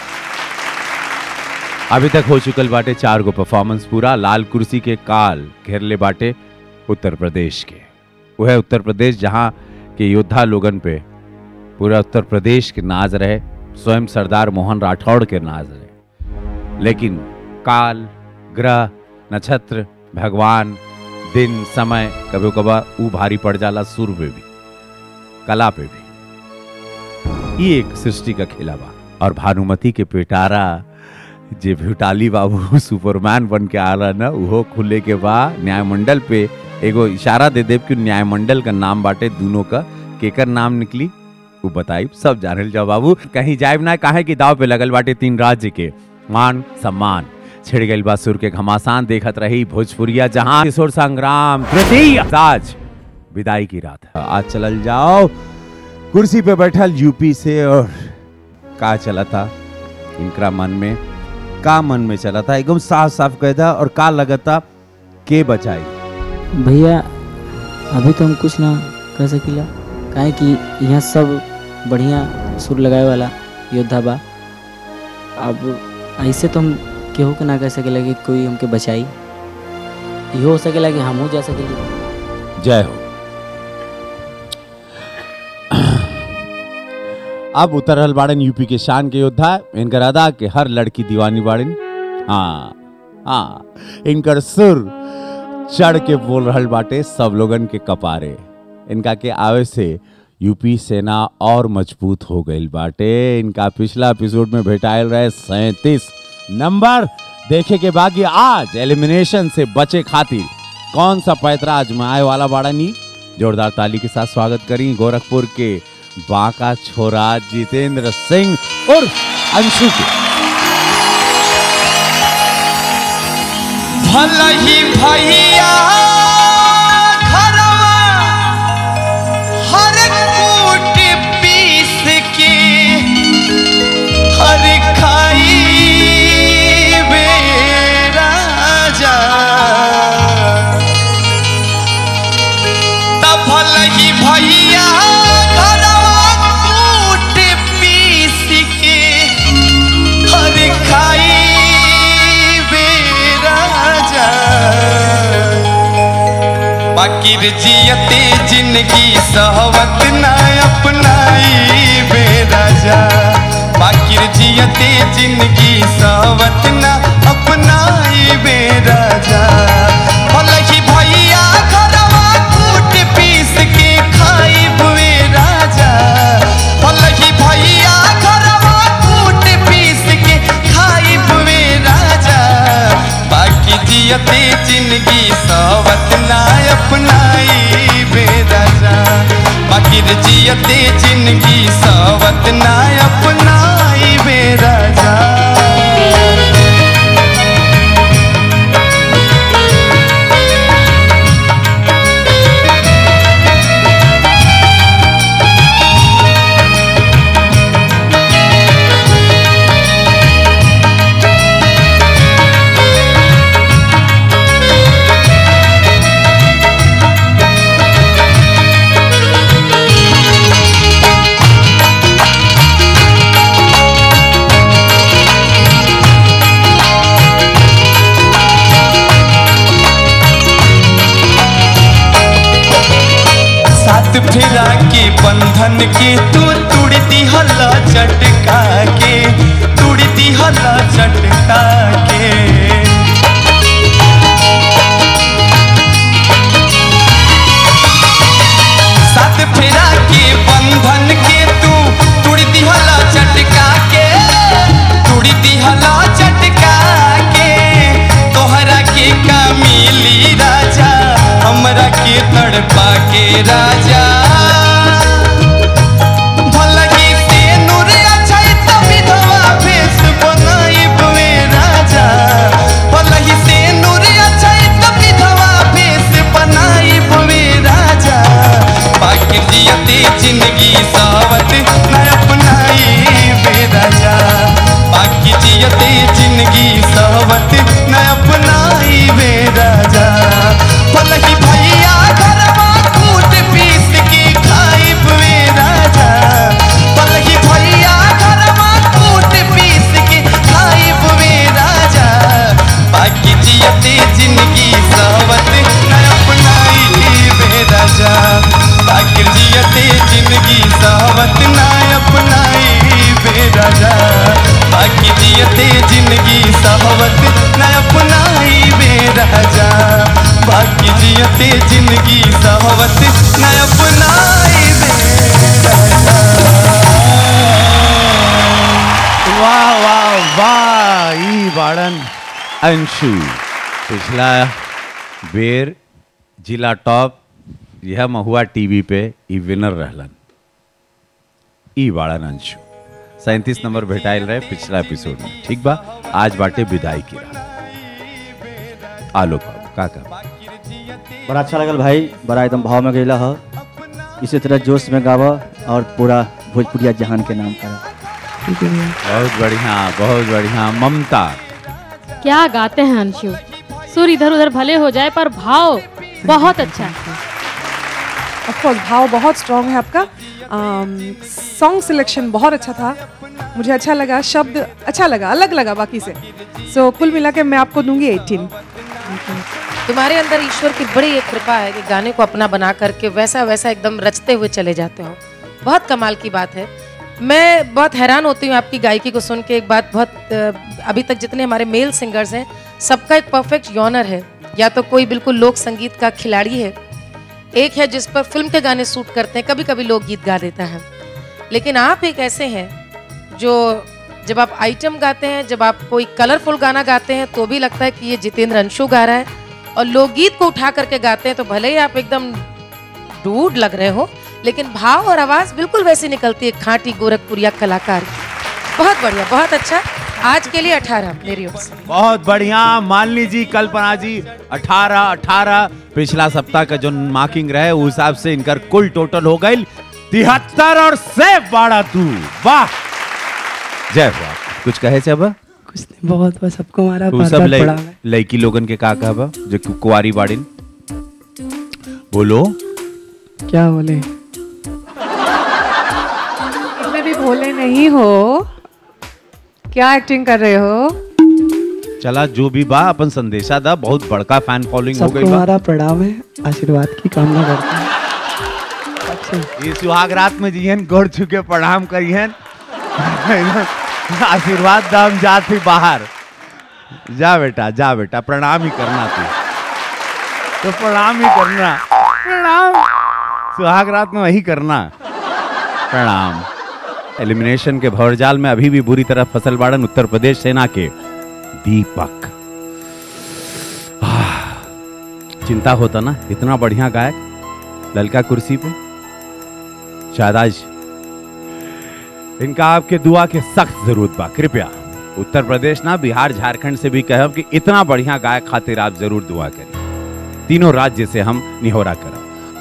अभी तक हो चुकल बाटे 4 गो परफॉर्मेंस पूरा। लाल कुर्सी के काल घेरले बाटे उत्तर प्रदेश के। वह उत्तर प्रदेश जहाँ के योद्धा लोगन पे पूरा उत्तर प्रदेश के नाज रहे, स्वयं सरदार मोहन राठौड़ के नाज रहे। लेकिन काल, ग्रह, नक्षत्र, भगवान, दिन, समय कभी कभी ऊ भारी पड़ जाला सुर पे भी, कला पे भी। ये एक सृष्टि का खेला बा। और भानुमति के पेटारा जे भूटाली बाबू सुपरमैन बन के आ रहा ना, वो खुले के बाद न्यायमंडल पे एगो इशारा दे देव कि न्यायमंडल का नाम बाटे दोनों का, केकर नाम निकली वो बताई, सब जानल जाओ बाबू। कहीं जाए ना, काहे कि दाव पे लगल बाटे 3 राज्य के मान सम्मान। छिड़ गई बा सुर के घमासान, देखत रही भोजपुरिया जहां किशोर संग्राम तृतीय। आज विदाई की रात है। आज चलल जाओ कुर्सी पे बैठल यूपी से। और का चला था इनका मन में, का मन में चला था एकदम साफ साफ कह था। और का लगता के बचाई भैया, अभी तो हम कुछ ना कह सकीला, काहे कि यहाँ सब बढ़िया सुर लगाए वाला योद्धा बा। अब ऐसे तो हम केहू के ना कह सकेला कि कोई हमके बचाई। ये हो सकेला कि हम हो जा सकेली। जय हो। अब उतरल बाड़न यूपी के शान के योद्धा। इनकर अदा के हर लड़की दीवानी बाड़न। हाँ हाँ, इनकर सुर चढ़ के बोल रहल बाटे सब लोगन के कपारे। इनका के आवे से यूपी सेना और मजबूत हो गई बाटे। इनका पिछला एपिसोड में भेटायल रहे 37 नंबर। देखे के बाकी आज एलिमिनेशन से बचे खातिर कौन सा पैतरा आजमाए वाला बाड़ा नी। जोरदार ताली के साथ स्वागत करी गोरखपुर के बांका छोरा जितेंद्र सिंह और अंशु के। भला ही भैया घरवा हर कूट पीस के हर खाई बे राजा। तब भला ही भैया घरवा कूट पीस के हर खाई बाकिर जियते जिंदगी सहवत ना अपनाई बे राजा। बाकिर जियते जिंदगी सहवत ना अपनाई बे राजा। भलही भैया घरवा कूट पीस के खाई बे राजा। भलही भैया घरवा कूट पीस के खाई बे राजा। बाकी जियते जिंदगी सहवत ना अपनाई बे राजा। बाकी जियते जिंदगी सहवत ना अपनाई बे राजा। फेरा के बंधन के तू तुड़ती हल्ला चटका के, तुड़ती हल्ला चटका के। सात फेरा के बंधन के तू तुड़ती हल्ला चटका के, तुड़ती हल्ला चटका के। तोहरा के का मिली राजा, हमरा के तड़पा के राजा। भलही से नूर अच्छा तो विधवा भेष बनाई बे राजा। भलही से नूर अच्छा तो विधवा भेष बनाई बे राजा। बाकी जियते जिंदगी सावत न अपनाई बे राजा। बाकी जियते जिंदगी सावत न अपनाई बे राजा। भलही भैया घरवा कूट पीस के खाई बे राजा। भलही भैया घरवा कूट पीस के खाई बे राजा। बाकी जियते जिंदगी सावत न अपनाई बे राजा। बाकी जियते जिंदगी सावत न अपनाई बे राजा। बाकी जियते जिंदगी सावत न अपनाई बे राजा। बाकी जियते जिंदगी सावत न अपनाई बे राजा। वाह वाह वाह, ई बाड़न अंशु। पिछला बेर जिला टॉप यह महुआ टीवी पे ई विनर रहलन। ई बाड़न अंशु 37 नंबर भेटाइल रहे पिछला एपिसोड में। ठीक बा, आज बाटे विदाई की राह। आलोक बाबू काका बड़ा अच्छा लगल भाई, बड़ा एकदम भाव में गईला हो। इसी तरह जोश में गावा और पूरा भोजपुरिया जहान के नाम करा। बहुत बढ़िया, बहुत बढ़िया। ममता क्या गाते हैं अंशु, सुर इधर उधर भले हो जाए पर भाव बहुत अच्छा है। ऑफ कोर्स भाव बहुत स्ट्रॉन्ग है आपका। सॉन्ग सिलेक्शन बहुत अच्छा था, मुझे अच्छा लगा, शब्द अच्छा लगा, अलग लगा बाकी से। सो कुल मिला के मैं आपको दूंगी 18। तुम्हारे अंदर ईश्वर की बड़ी एक कृपा है कि गाने को अपना बना करके वैसा वैसा एकदम रचते हुए चले जाते हो। बहुत कमाल की बात है। मैं बहुत हैरान होती हूँ आपकी गायकी को सुन के। एक बात बहुत अभी तक जितने हमारे मेल सिंगर्स हैं सबका एक परफेक्ट जॉनर है। या तो कोई बिल्कुल लोक संगीत का खिलाड़ी है, एक है जिस पर फिल्म के गाने सूट करते हैं, कभी कभी लोकगीत गा देता है। लेकिन आप एक ऐसे हैं जो जब आप आइटम गाते हैं, जब आप कोई कलरफुल गाना गाते हैं तो भी लगता है कि ये जितेंद्र अंशु गा रहा है, और लोकगीत को उठा करके गाते हैं तो भले ही आप एकदम डूड लग रहे हो, लेकिन भाव और आवाज बिल्कुल वैसी निकलती है खांटी गोरखपुरिया कलाकार की। बहुत बढ़िया, बहुत अच्छा। आज के लिए 18 मेरी ओर से। बहुत बढ़िया मालिनी जी, कल्पना जी 18 पिछला सप्ताह का जो मार्किंग रहे उस हिसाब से इनका कुल टोटल हो गई 73 और सेफ बाड़ा तू। वाह जय वाह। कुछ कहे से अब कुछ नहीं, बहुत बस सबको मारा तू सब लड़की लोगन के का कहबा जो कुंवारी बाड़िन बोलो क्या बोले। इतने भी भोले नहीं हो, क्या एक्टिंग कर रहे हो। चला जो भी बा अपन संदेशा दा, बहुत बड़का फैन फॉलोइंग हो गई बा। हमारा प्रणाम है, आशीर्वाद की कामना करते हैं। ये सुहाग रात में जियन गोड़ छुके प्रणाम करियन आशीर्वाद दाम जाती बाहर। जा बेटा प्रणाम ही करना तू तो प्रणाम ही करना। प्रणाम सुहाग रात में वही करना प्रणाम। एलिमिनेशन के भंवरजाल में अभी भी बुरी तरह फसल बाड़न उत्तर प्रदेश सेना के दीपक। चिंता होता ना, इतना बढ़िया गायक ललका कुर्सी पे। शायद आज इनका आपके दुआ के सख्त जरूरत बा। कृपया उत्तर प्रदेश ना बिहार झारखंड से भी कहब कि इतना बढ़िया गायक खातिर आप जरूर दुआ करिए। तीनों राज्य से हम निहोरा करब।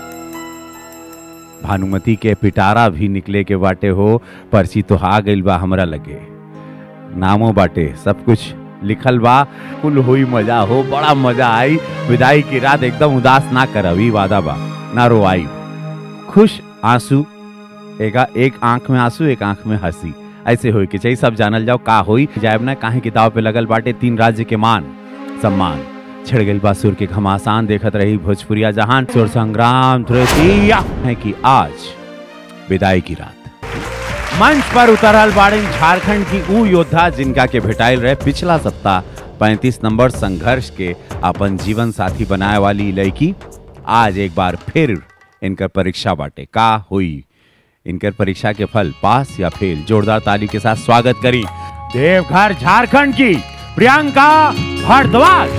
भानुमति के पिटारा भी निकले के बाटे हो, पर्ची तो आ गइल बा हमरा लगे, नामों बाटे सब कुछ लिखल बा। कुल हुई मजा हो, बड़ा मजा आई। विदाई की रात एकदम उदास ना करब, ई वादा बा ना रोआई। खुश आंसू, एक आंख में आंसू एक आंख में हंसी, ऐसे होई के चाहिए। सब जानल जाओ का होई जायब ना काहे किताब पे लगल बाटे। 3 राज्य के मान सम्मान छिड़ गइल बा सुर के घमासान। देखत रही भोजपुरिया जहान। सुर संग्राम तृतीया है कि आज विदाई की रात मंच पर उतरल बाड़िन झारखंड की ऊ योद्धा जिनका के भेटाइल रहे पिछला सप्ताह 35 नंबर संघर्ष के अपन जीवन साथी बनाए वाली लड़की। आज एक बार फिर इनकर परीक्षा बाटे, का हुई इनकर परीक्षा के फल, पास या फेल। जोरदार ताली के साथ स्वागत करी देवघर झारखंड की प्रियंका भारद्वाज।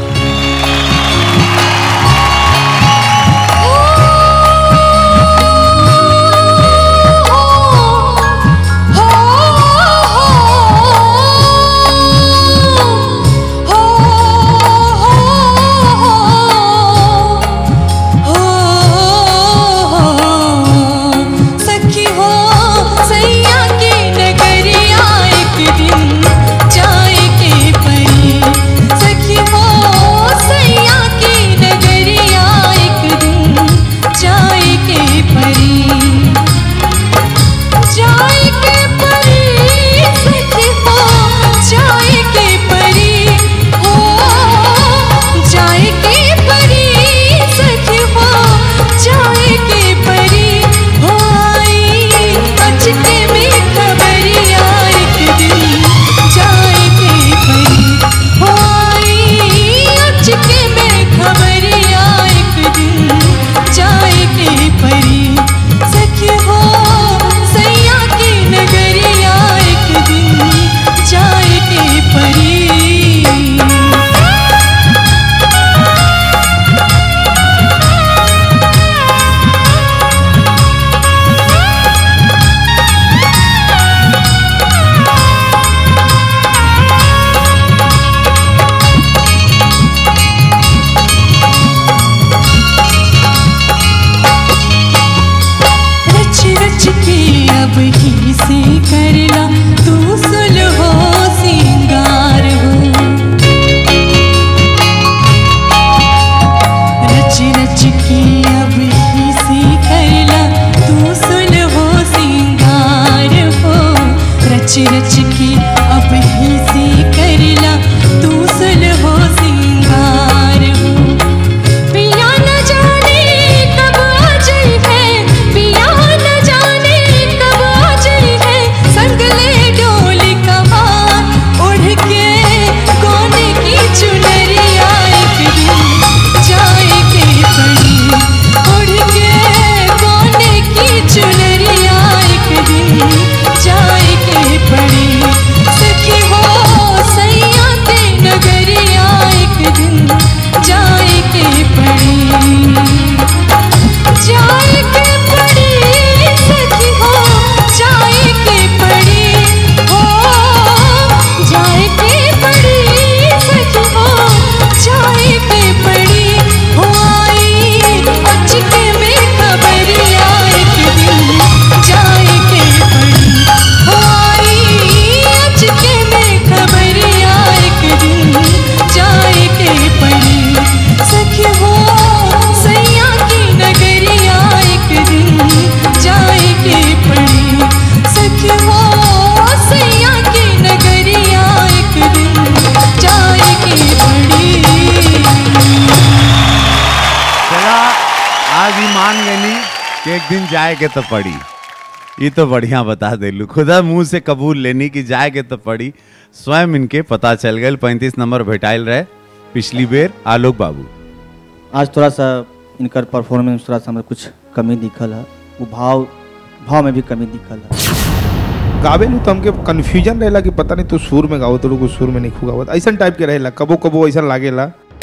जाए के तो पड़ी। ये तो बढ़िया बता देलू, खुदा मुंह से कबूल लेनी कि जाए के तो पड़ी। स्वयं इनके पता चल गए 35 नंबर भेटाइल रहे पिछली बेर आलोक बाबू। आज थोड़ा सा इनकर परफॉर्मेंस थोड़ा सा हमें कुछ कमी दिखल है, वो भाव में भी कमी दिखल है। गावे नु तो हमके कंफ्यूजन रहेला कि पता नहीं तू सुर में गाओ तो को सुर में नहीं खुगावत, ऐसा टाइप के रहेला, कबो कबो ऐसा लागेला।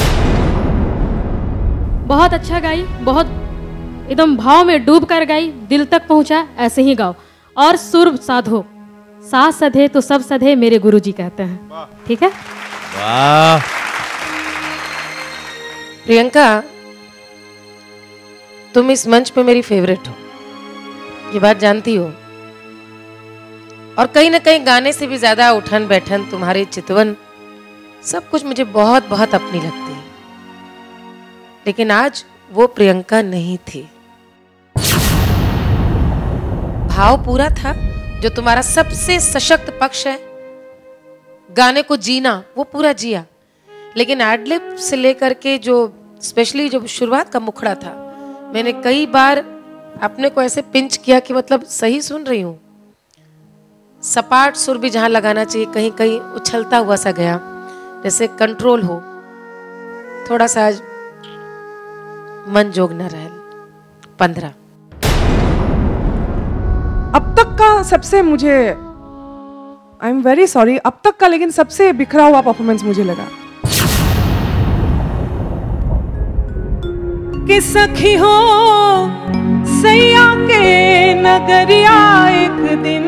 बहुत अच्छा गाई, बहुत एकदम भाव में डूब कर गाई, दिल तक पहुंचा, ऐसे ही गाओ। और सुर साधो, साथ सधे तो सब सधे, मेरे गुरुजी कहते हैं। ठीक है, वाह। प्रियंका, तुम इस मंच पे मेरी फेवरेट हो, ये बात जानती हो। और कहीं ना कहीं गाने से भी ज्यादा उठन बैठन, तुम्हारे चितवन, सब कुछ मुझे बहुत बहुत अपनी लगती है। लेकिन आज वो प्रियंका नहीं थी। भाव पूरा था, जो तुम्हारा सबसे सशक्त पक्ष है, गाने को जीना, वो पूरा जिया। लेकिन एडलिप से लेकर के जो स्पेशली जो शुरुआत का मुखड़ा था, मैंने कई बार अपने को ऐसे पिंच किया कि मतलब सही सुन रही हूँ। सपाट सुर भी जहाँ लगाना चाहिए कहीं कहीं उछलता हुआ सा गया, जैसे कंट्रोल हो। थोड़ा सा आज मन जोग न रहे। 15 अब तक का सबसे मुझे, आई एम वेरी सॉरी, अब तक का लेकिन सबसे बिखरा हुआ परफॉर्मेंस मुझे लगा। कि सखी हो सैया के नगरिया एक दिन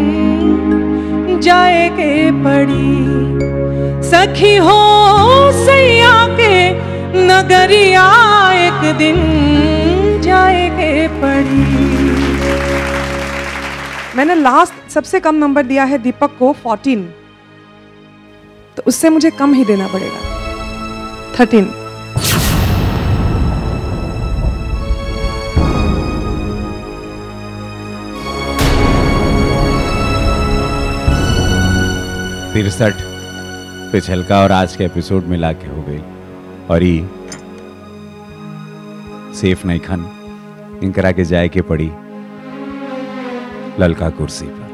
जाए के पड़ी, सखी हो सैया के नगरिया एक दिन जाए के पड़ी। मैंने लास्ट सबसे कम नंबर दिया है दीपक को 14, तो उससे मुझे कम ही देना पड़ेगा 13। तिरसठ पिछलका और आज के एपिसोड मिला के हो गई। और ये सेफ नहीं खन इनकरा के जाए के पड़ी ललका कुर्सी पर।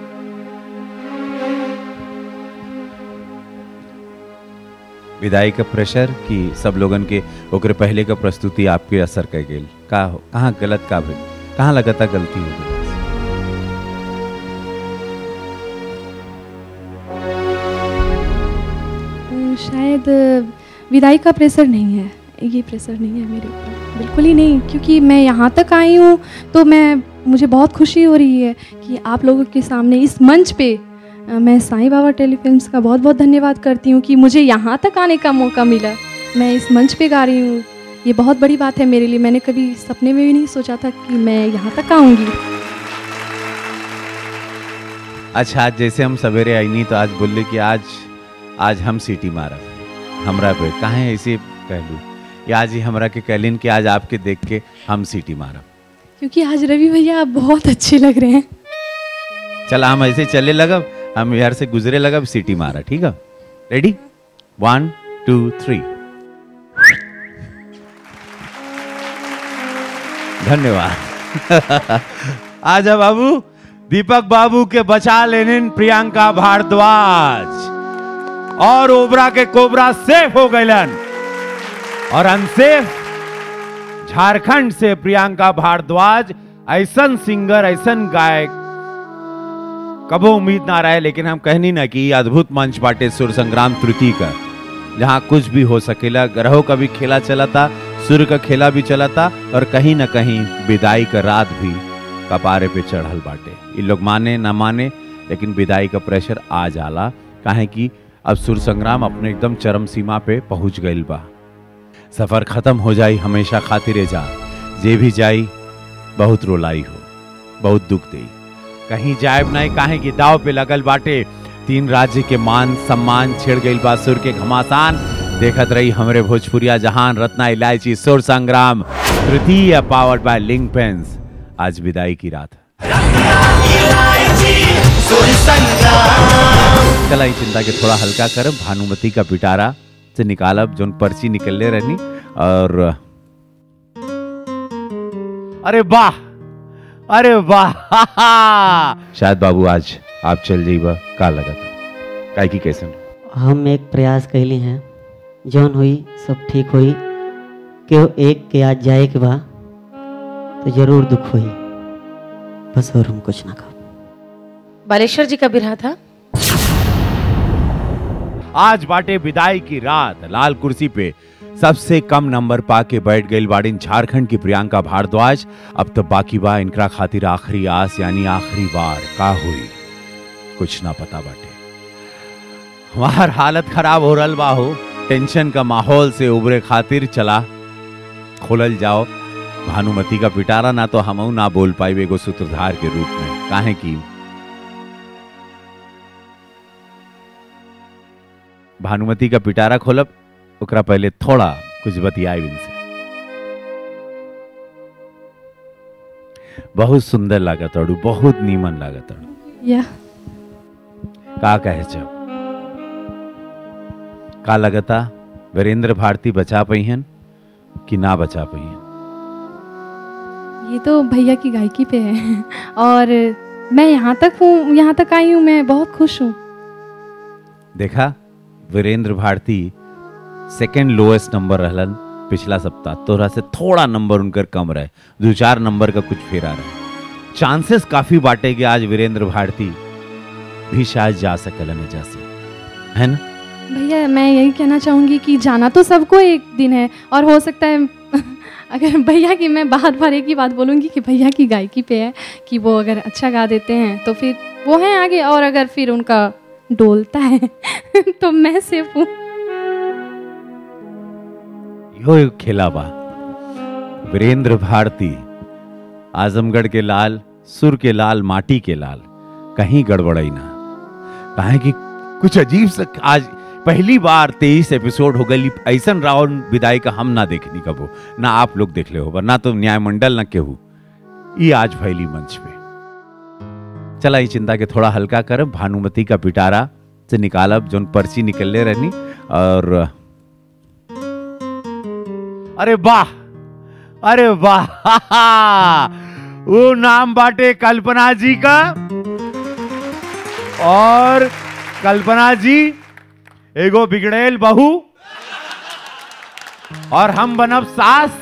विदाई का प्रेशर कि सब लोगन के ओकरे पहले का प्रस्तुति आपके असर कर गई, कहाँ गलत का भइल, कहाँ लगता गलती हो गई? शायद विदाई का प्रेशर नहीं है, ये प्रेशर नहीं है मेरे ऊपर, बिल्कुल ही नहीं। क्योंकि मैं यहाँ तक आई हूँ तो मुझे बहुत खुशी हो रही है कि आप लोगों के सामने इस मंच पे मैं साईं बाबा टेलीफिल्म्स का बहुत बहुत धन्यवाद करती हूँ कि मुझे यहाँ तक आने का मौका मिला। मैं इस मंच पे गा रही हूँ, ये बहुत बड़ी बात है मेरे लिए। मैंने कभी सपने में भी नहीं सोचा था कि मैं यहाँ तक आऊँगी। अच्छा, आज जैसे हम सवेरे आई नहीं तो आज बोले कि आज हम सीटी मारा हमरा पे, कहाँ ऐसे कहलू या आज ही हमरा के कहलिन कि आज आपके देख के हम सीटी मारा, क्योंकि आज रवि भैया आप बहुत अच्छे लग रहे हैं। चला हम ऐसे चले लगब, हम यार से गुजरे लगब, सीटी मारा, ठीक है? रेडी 1 2 3। धन्यवाद। आजा बाबू, दीपक बाबू के बचा लेने प्रियंका भारद्वाज और ओबरा के कोबरा सेफ हो गए और अनसेफ झारखंड से प्रियंका भारद्वाज। ऐसन सिंगर, ऐसन गायक कबो उम्मीद ना रहे, लेकिन हम कहनी ना कि अद्भुत मंच बाटे सुर संग्राम तृतीय का, जहां कुछ भी हो सकेला। ग्रहों का भी खेला चला था, सूर्य का खेला भी चला था, और कहीं ना कहीं विदाई का रात भी कपारे पे चढ़ल बाटे। ये लोग माने ना माने, लेकिन विदाई का प्रेशर आ जाला, काहे कि अब सुर संग्राम अपने एकदम चरम सीमा पे पहुंच गई बा। सफर खत्म हो जाई हमेशा खातिरे जा, जे भी जाई बहुत रोलाई हो, बहुत दुख दे, कहीं जायब नहीं, काहे कि दाव पे लगल बाटे। 3 राज्य के मान सम्मान छिड़ गई बा सुर के घमासान। देखत रही हमरे भोजपुरिया जहान, रत्ना इलायची सुर संग्राम तृतीय पावर्ड बाय लिंक पेन्स। आज विदाई की रात। चला ही चिंता के थोड़ा हल्का कर, भानुमति का पिटारा से निकालब जोन पर्ची निकलने रहनी। और अरे वाह, अरे वाह शायद बाबू आज आप चल जाइबा का लगा था काहे की कैसे हम एक प्रयास कैली हैं जौन हुई सब ठीक हुई केहू एक के आज जाए के बा तो जरूर दुख हुई बस और हम कुछ ना कहो। बालेश्वर जी का बिरहा था। आज बाटे विदाई की रात लाल कुर्सी पे सबसे कम नंबर पाके बैठ गई बाड़िन झारखंड की प्रियंका भारद्वाज। अब तो बाकी बा इनका खातिर आखिरी आस यानी आखिरी बार का हुई कुछ ना पता बाटे। हमार हालत खराब हो रहा बा हो टेंशन का माहौल से उबरे खातिर चला खोलल जाओ भानुमति का पिटारा ना तो हम ना बोल पाई एगो सूत्रधार के रूप में काहे की भानुमति का पिटारा खोलब ओकरा पहले थोड़ा कुछ बतियाई इनसे। बहुत सुंदर लागत अड़ू बहुत नीमन लागत अड़ू या का कहे जब का लगता वीरेंद्र भारती बचा पई हन कि ना बचा पई हन? ये तो भैया की गायकी पे है और मैं यहाँ तक हूँ यहाँ तक आई हूँ मैं बहुत खुश हूँ। देखा Virendra Bharti second lowest number रहलन पिछला सप्ताह तोरा से थोड़ा नंबर उनकर कम रहे 2-4 नंबर का कुछ फेरा रहे। चांसेस काफी बांटे कि आज वीरेंद्र भारती भी शायद जा सकलन जैसे है ना। भैया मैं यही कहना चाहूँगी कि जाना तो सबको एक दिन है और हो सकता है अगर भैया की मैं बार बार एक ही बात बोलूँगी कि भैया की गायकी पे है कि वो अगर अच्छा गा देते हैं तो फिर वो हैं आगे और अगर फिर उनका डोलता है तो मैं सिर्फ हूँ। यो खेला बा वीरेंद्र भारती आजमगढ़ के लाल सुर के लाल माटी के लाल कहीं गड़बड़ाई ना कहे कि कुछ अजीब सा आज पहली बार 23 एपिसोड हो गई ऐसा राउंड विदाई का हम ना देखनी कबो ना आप लोग देख ले हो ना तो न्याय मंडल ना केहू ये आज फैली मंच पे चला ये चिंता के थोड़ा हल्का कर भानुमति का पिटारा से निकालब जोन पर्ची निकलने रहनी और अरे वाह वो नाम बाटे कल्पना जी का और कल्पना जी एगो बिगड़ेल बहू और हम बनब सास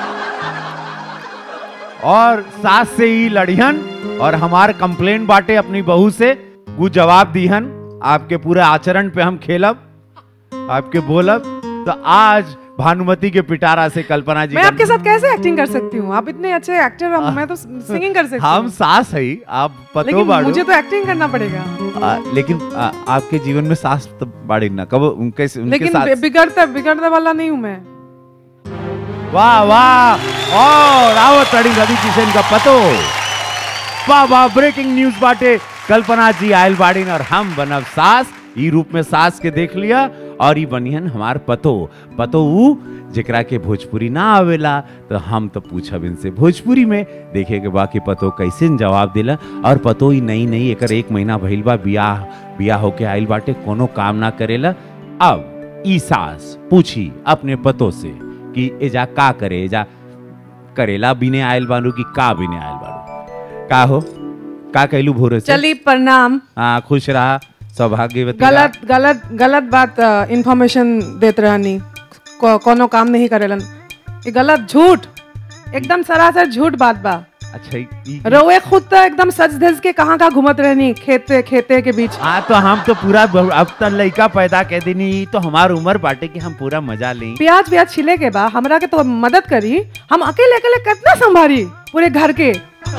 और सास से ही लड़िहन और हमार कंप्लेंट बाटे अपनी बहू से वो जवाब दीहन आपके पूरे आचरण पे हम खेलब आपके बोलब। तो आज भानुमति के पिटारा से कल्पना जी मैं आपके साथ कैसे एक्टिंग कर सकती हूँ? आप इतने अच्छे एक्टर हो, मैं तो सिंगिंग कर सकती हूँ। हम सास है आप पतो लेकिन बाड़ो मुझे तो एक्टिंग करना पड़ेगा। लेकिन आपके जीवन में सास तो बाड़ी ना कब उनके लेकिन साथ बिगड़ने वाला नहीं हूँ मैं। वाह और आओ तड़ी रवि किशन का पतो वाह ब्रेकिंग न्यूज बाटे कल्पना जी आयल बाड़ीन और हम बनब सास ई रूप में सास के देख लिया और ई बनिहन हमार पतो ऊ जेकरा के भोजपुरी ना आवेला तो हम तो पूछब इनसे भोजपुरी में देखे के बाकी पतो कैसे जवाब दिला और पतो ही नई एकर 1 महीना भइल बा बियाह होके आइल बाटे कोनो काम ना करेला। अब ई सास पूछी अपने पतो से कि एजा का करे एजा करेला बिने आइल बानू कि का बिने आइल बानू का हो का कहलू भोरे से चली प्रणाम। हाँ खुश रहा सौभाग्यवती। गलत बात इंफॉर्मेशन देत रहनी कोनो काम नहीं करेलन ये गलत झूठ एकदम सरासर झूठ बात बा। अच्छा रोए खुद तो एकदम सज धज के कहाँ का घूमत रहनी खेते के बीच। हाँ तो हम तो पूरा अब तक लड़का पैदा कर देनी तो हमार उम्र बाटे कि हम पूरा मजा लें। प्याज छिले के बा हमरा के तो मदद करी हम अकेले कितना संभारी पूरे घर के।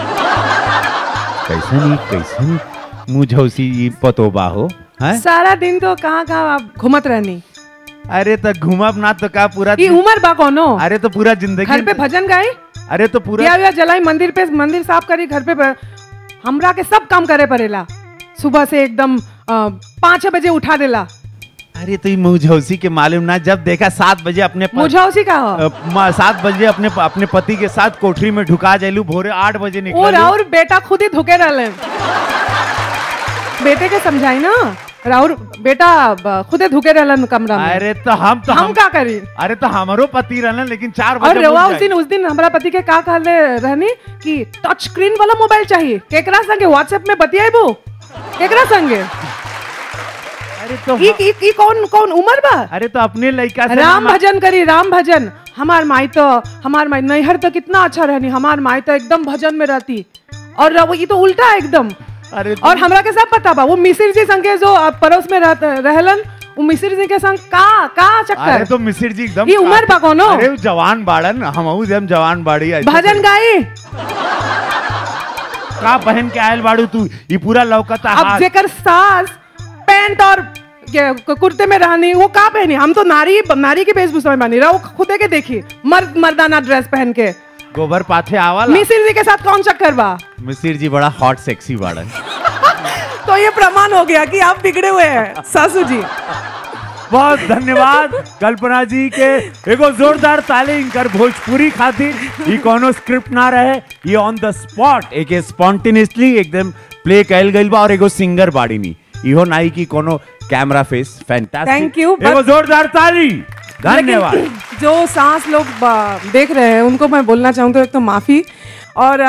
कैसन मुझौसी पतो बाहो सारा दिन तो कहाँ घूमत रहनी। अरे तो घूमब ना तो का पूरा उम्र बा कोनो। अरे तो पूरा जिंदगी घर पे भजन गाई। अरे तो पूरा या जलाई मंदिर साफ करी घर पे हमरा के सब काम करे पड़ेला सुबह से एकदम 5 बजे उठा देला। अरे तो मुझौसी के मालूम ना जब देखा 7 बजे अपने मुझौसी का हो 7 बजे अपने पति के साथ कोठरी में ढुका जालू भोरे 8 बजे निकल और बेटा खुद ही धुके रहले बेटे के समझाई ना राहुल बेटा खुदे धुके रहलन कमरा में। अरे तो हम का करी? अरे तो हमारो पति रहलन, लेकिन 4 बजे और रेवा उस दिन हमारा पति के का कहले रहनी कि टच स्क्रीन वाला मोबाइल चाहिए। केकरा संगे व्हाट्सएप में बतियाइबो? केकरा संगे? अरे तो ई कौन उम्र बा? अरे तो अपने लड़का से राम भजन करी, राम भजन। हमार माई नैहर तो कितना अच्छा रहनी, हमार माई तो एकदम भजन में रहती, और ये तो उल्टा है एकदम। अरे और हमरा के सब पता बा, वो मिसिर जी संगे जो पड़ोस में रहलन, वो मिसिर जी के संग का चक्कर। अरे तो मिसिर जी एकदम ये उम्र बा कोनो? अरे जवान बाड़न, हमहू जम जवान बाड़ी। भजन गाई का पहन के आयल बाड़ू तू? ये पूरा लौकता। अब जेकर सास पैंट और कुर्ते में रहनी, वो का पहनी? हम तो नारी की वेशभूषा में बनी रहा, वो खुदे के देखी मर्दाना ड्रेस पहन के गोबर पाथे आवाला। मिसिर जी के साथ कौन चक्कर बा? मिसिर जी बड़ा हॉट सेक्सी बाड़न। तो ये प्रमाण हो गया कि आप बिगड़े हुए हैं सासू जी। बहुत धन्यवाद कल्पना जी के, एगो जोरदार ताली इनकर भोजपुरी खातिर। ये कोनो स्क्रिप्ट ना रहे, ये ऑन द स्पॉट एक स्पॉन्टेनियसली एकदम प्ले कैल गइल बा, और एगो सिंगर बाड़ी नी, इहो नाई की कोनो camera face. Fantastic, thank you. एगो जोरदार ताली, धन्यवाद। जो सांस लोग देख रहे हैं उनको मैं बोलना चाहूँगी, एक तो माफ़ी, और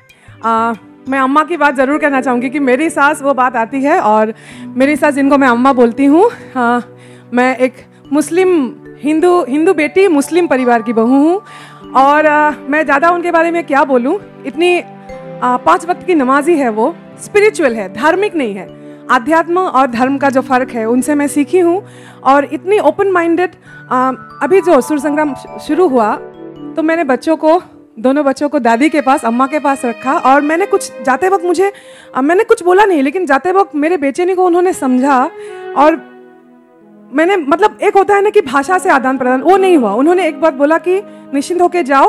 मैं अम्मा की बात ज़रूर कहना चाहूँगी कि मेरी सास वो बात आती है, और मेरी सास जिनको मैं अम्मा बोलती हूँ, मैं एक मुस्लिम हिंदू बेटी मुस्लिम परिवार की बहू हूँ, और मैं ज़्यादा उनके बारे में क्या बोलूँ। इतनी 5 वक्त की नमाजी है, वो स्पिरिचुअल है, धार्मिक नहीं है। आध्यात्म और धर्म का जो फ़र्क है उनसे मैं सीखी हूँ, और इतनी ओपन माइंडेड। अभी जो सुर संग्राम शुरू हुआ तो मैंने दोनों बच्चों को दादी के पास, अम्मा के पास रखा, और मैंने कुछ जाते वक्त मैंने कुछ बोला नहीं, लेकिन जाते वक्त मेरे बेचैनी को उन्होंने समझा, और मैंने मतलब एक होता है ना कि भाषा से आदान प्रदान, वो नहीं हुआ। उन्होंने एक बात बोला कि निश्चिंत होके जाओ,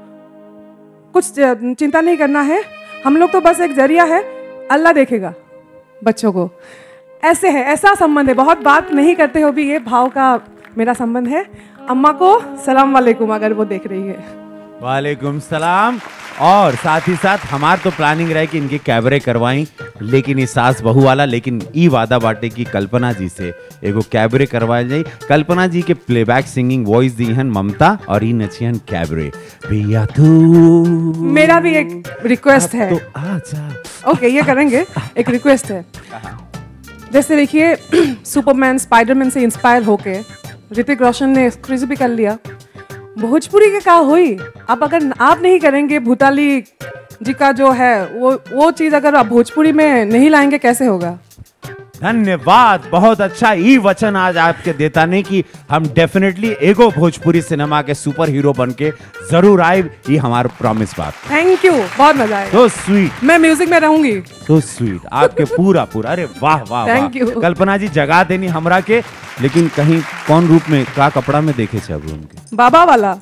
कुछ चिंता नहीं करना है, हम लोग तो बस एक जरिया है, अल्लाह देखेगा बच्चों को। ऐसे है, ऐसा संबंध है, बहुत बात नहीं करते हो भी, ये भाव का मेरा संबंध है। अम्मा को सलाम वालेकुम अगर वो देख रही है। वालेकुम सलाम। और साथ ही साथ हमार तो प्लानिंग रहे कि इनके कैबरे करवाई, लेकिन ये सास बहू वाला, लेकिन ई वादा बाटे की कल्पना जी से एगो कैबरे करवाए जाए। कल्पना जी के प्लेबैक सिंगिंग वॉइस दी हन ममता, और ई नचियन कैबरे। भैया तू मेरा भी एक रिक्वेस्ट है, तो आजा। ओके ये करेंगे। एक रिक्वेस्ट है, जैसे देखिए सुपरमैन स्पाइडरमैन से इंस्पायर होके ऋतिक रोशन ने क्रिज भी कर लिया, भोजपुरी के का हुई। अब अगर आप नहीं करेंगे, भूताली जी का जो है वो चीज अगर आप भोजपुरी में नहीं लाएंगे कैसे होगा? धन्यवाद, बहुत अच्छा ई वचन आज आपके देता नहीं कि हम डेफिनेटली एगो भोजपुरी सिनेमा के सुपर हीरो बन के जरूर आए, ये हमारा प्रॉमिस बात। थैंक यू, बहुत मजा आया। सो स्वीट, मैं म्यूजिक में रहूंगी। सो स्वीट, आपके पूरा अरे वाह वाह थैंक यू। कल्पना जी जगा देनी हमरा के, लेकिन कहीं कौन रूप में का कपड़ा में देखे थे अभी उनके? बाबा वाला।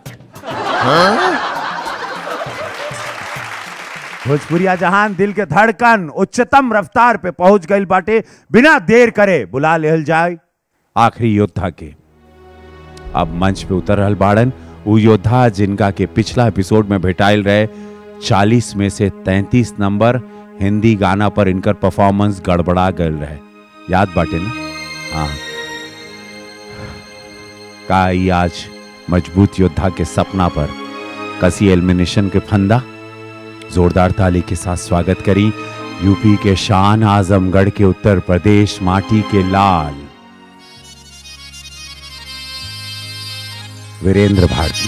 भोजपुरिया जहान दिल के धड़कन उच्चतम रफ्तार पे पहुंच गई बाटे। बिना देर करे बुला लेहल जाए आखिरी योद्धा के। अब मंच पे उतर रहल बाड़न वो योद्धा जिनका के पिछला एपिसोड में भेटाइल रहे 40 में से 33 नंबर हिंदी गाना पर इनकर परफॉर्मेंस गड़बड़ा गए रहे, याद बाटे ना? हाँ, का आज मजबूत योद्धा के सपना पर कसी एलिमिनेशन के फंदा। जोरदार ताली के साथ स्वागत करी यूपी के शान, आजमगढ़ के उत्तर प्रदेश माटी के लाल, वीरेंद्र भारती।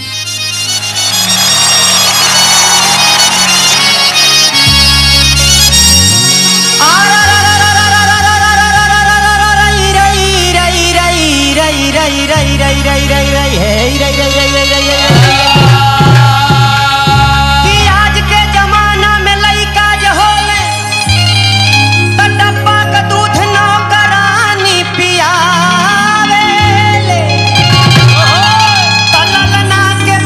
के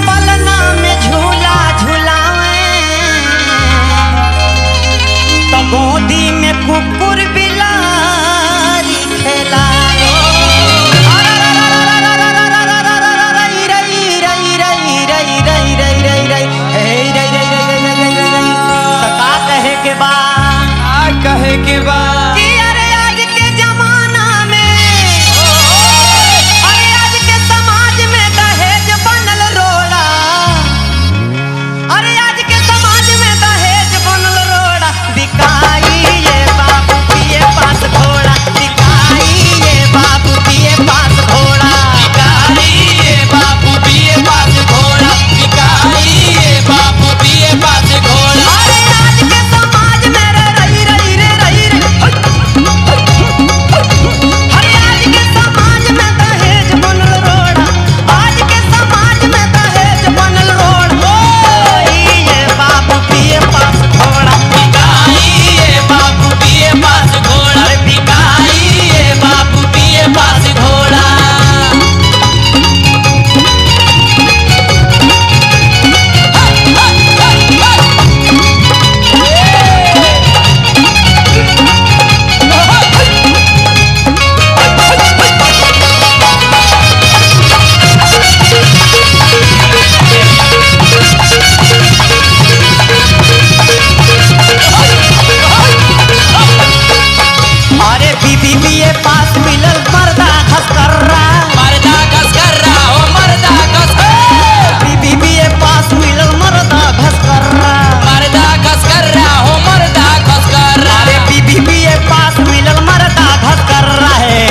पास मिलल मर्दा घसकर्रा मर्दा घसकर्रा हो मर्दा घसकर्रा बीबीए पास मिलल मर्दा घसकर्रा मर्दा घसकर्रा हो मर्दा घसकर्रा अरे बीबीए पास मिलल मर्दा घसकर्रा है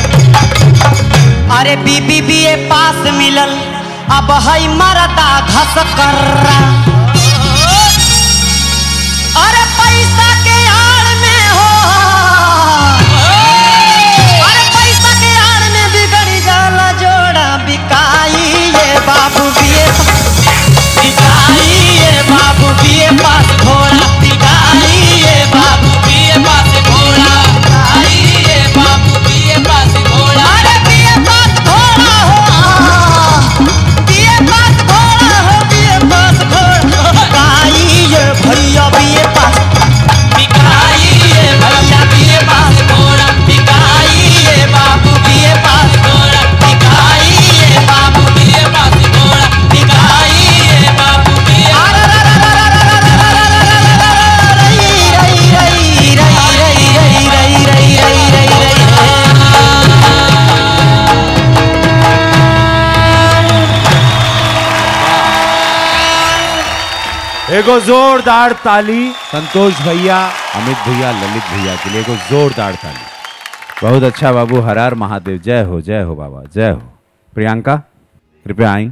अरे बीबीए पास मिलल अब है मर्दा घसकर्रा अरे पैसा के आड़ में हो अरे पैसा के आड़ में बिगड़ जाला जोड़ा बिकाई ये बाबू बीए बिकाई ये बाबू बीए पास घोड़ा बिकाई ये बाबू बीए पास घोड़ा बिकाई ये बाबू बीए पास घोड़ा अरे बीए पास घोड़ा हो बीए पास घोड़ा हो बीए पास घोड़ा बिकाई ये भैया बीए पास बिकाई ये भैया बीए पास घोड़ा बिकाई ये बाबू बीए पास घोड़ा बिकाई ये बाबू बीए पास घोड़ा बिकाई ये बाबू बीए एगो जोरदार ताली संतोष भैया, अमित भैया, ललित भैया के लिए एगो जोरदार ताली। बहुत अच्छा बाबू, हर हर महादेव, जय हो बाबा, जय हो। प्रियंका कृपया आई।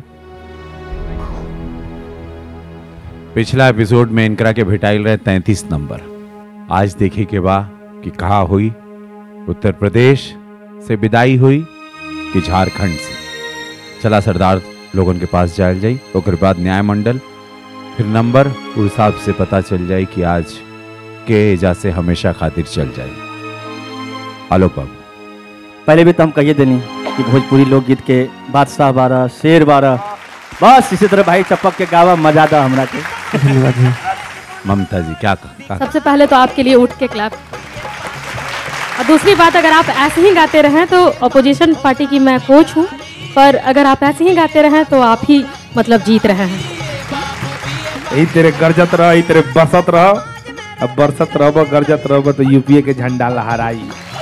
पिछला एपिसोड में इनकरा के भेटाइल रहे 33 नंबर। आज देखे के बा कि कहा हुई, उत्तर प्रदेश से विदाई हुई कि झारखंड से। चला सरदार लोगन के पास जायल जाई, ओकर बाद न्याय मंडल, फिर नंबर उस हिसाब से पता चल जाए कि आज के एजा से हमेशा खातिर चल जाए। आलोक बाबू, पहले भी तो हम कहिए देनी कि भोजपुरी लोकगीत के बादशाह 12 शेर 12, बस इसी तरह भाई चपक के गावा, मजा था हमरा के। ममता जी क्या कहा? सबसे पहले तो आपके लिए उठ के क्लैप। और दूसरी बात, अगर आप ऐसे ही गाते रहें तो अपोजिशन पार्टी की मैं कोच हूँ, पर अगर आप ऐसे ही गाते रहें तो आप ही मतलब जीत रहे हैं। यही तेरे गरजत रह, यही तेरे बरसत रह, अब बरसत रहब गरजत रहब तो यूपीए के झंडा लहराई।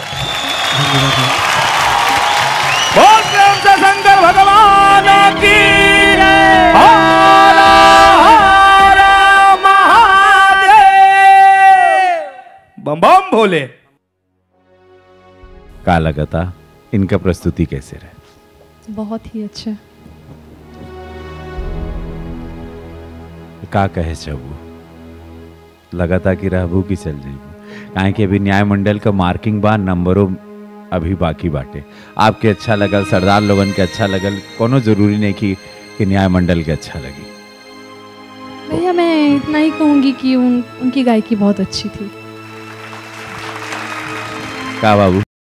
बोल प्रेम से शंकर भगवान की जय। हर हर महादेव। बम बम भोले। का लगा था इनका प्रस्तुति कैसे रहे? बहुत ही अच्छा। का कहे चबू, लगा था कि रहबू की चल जाइबू, काहे कि अभी न्याय मंडल का मार्किंग बा, नंबरों अभी बाकी बाटे। आपके अच्छा लगल, सरदार लोगन के अच्छा लगल, कोनो जरूरी नहीं कि न्याय मंडल के अच्छा लगी। भैया मैं इतना ही कहूँगी कि उनकी गायकी बहुत अच्छी थी। का बाबू?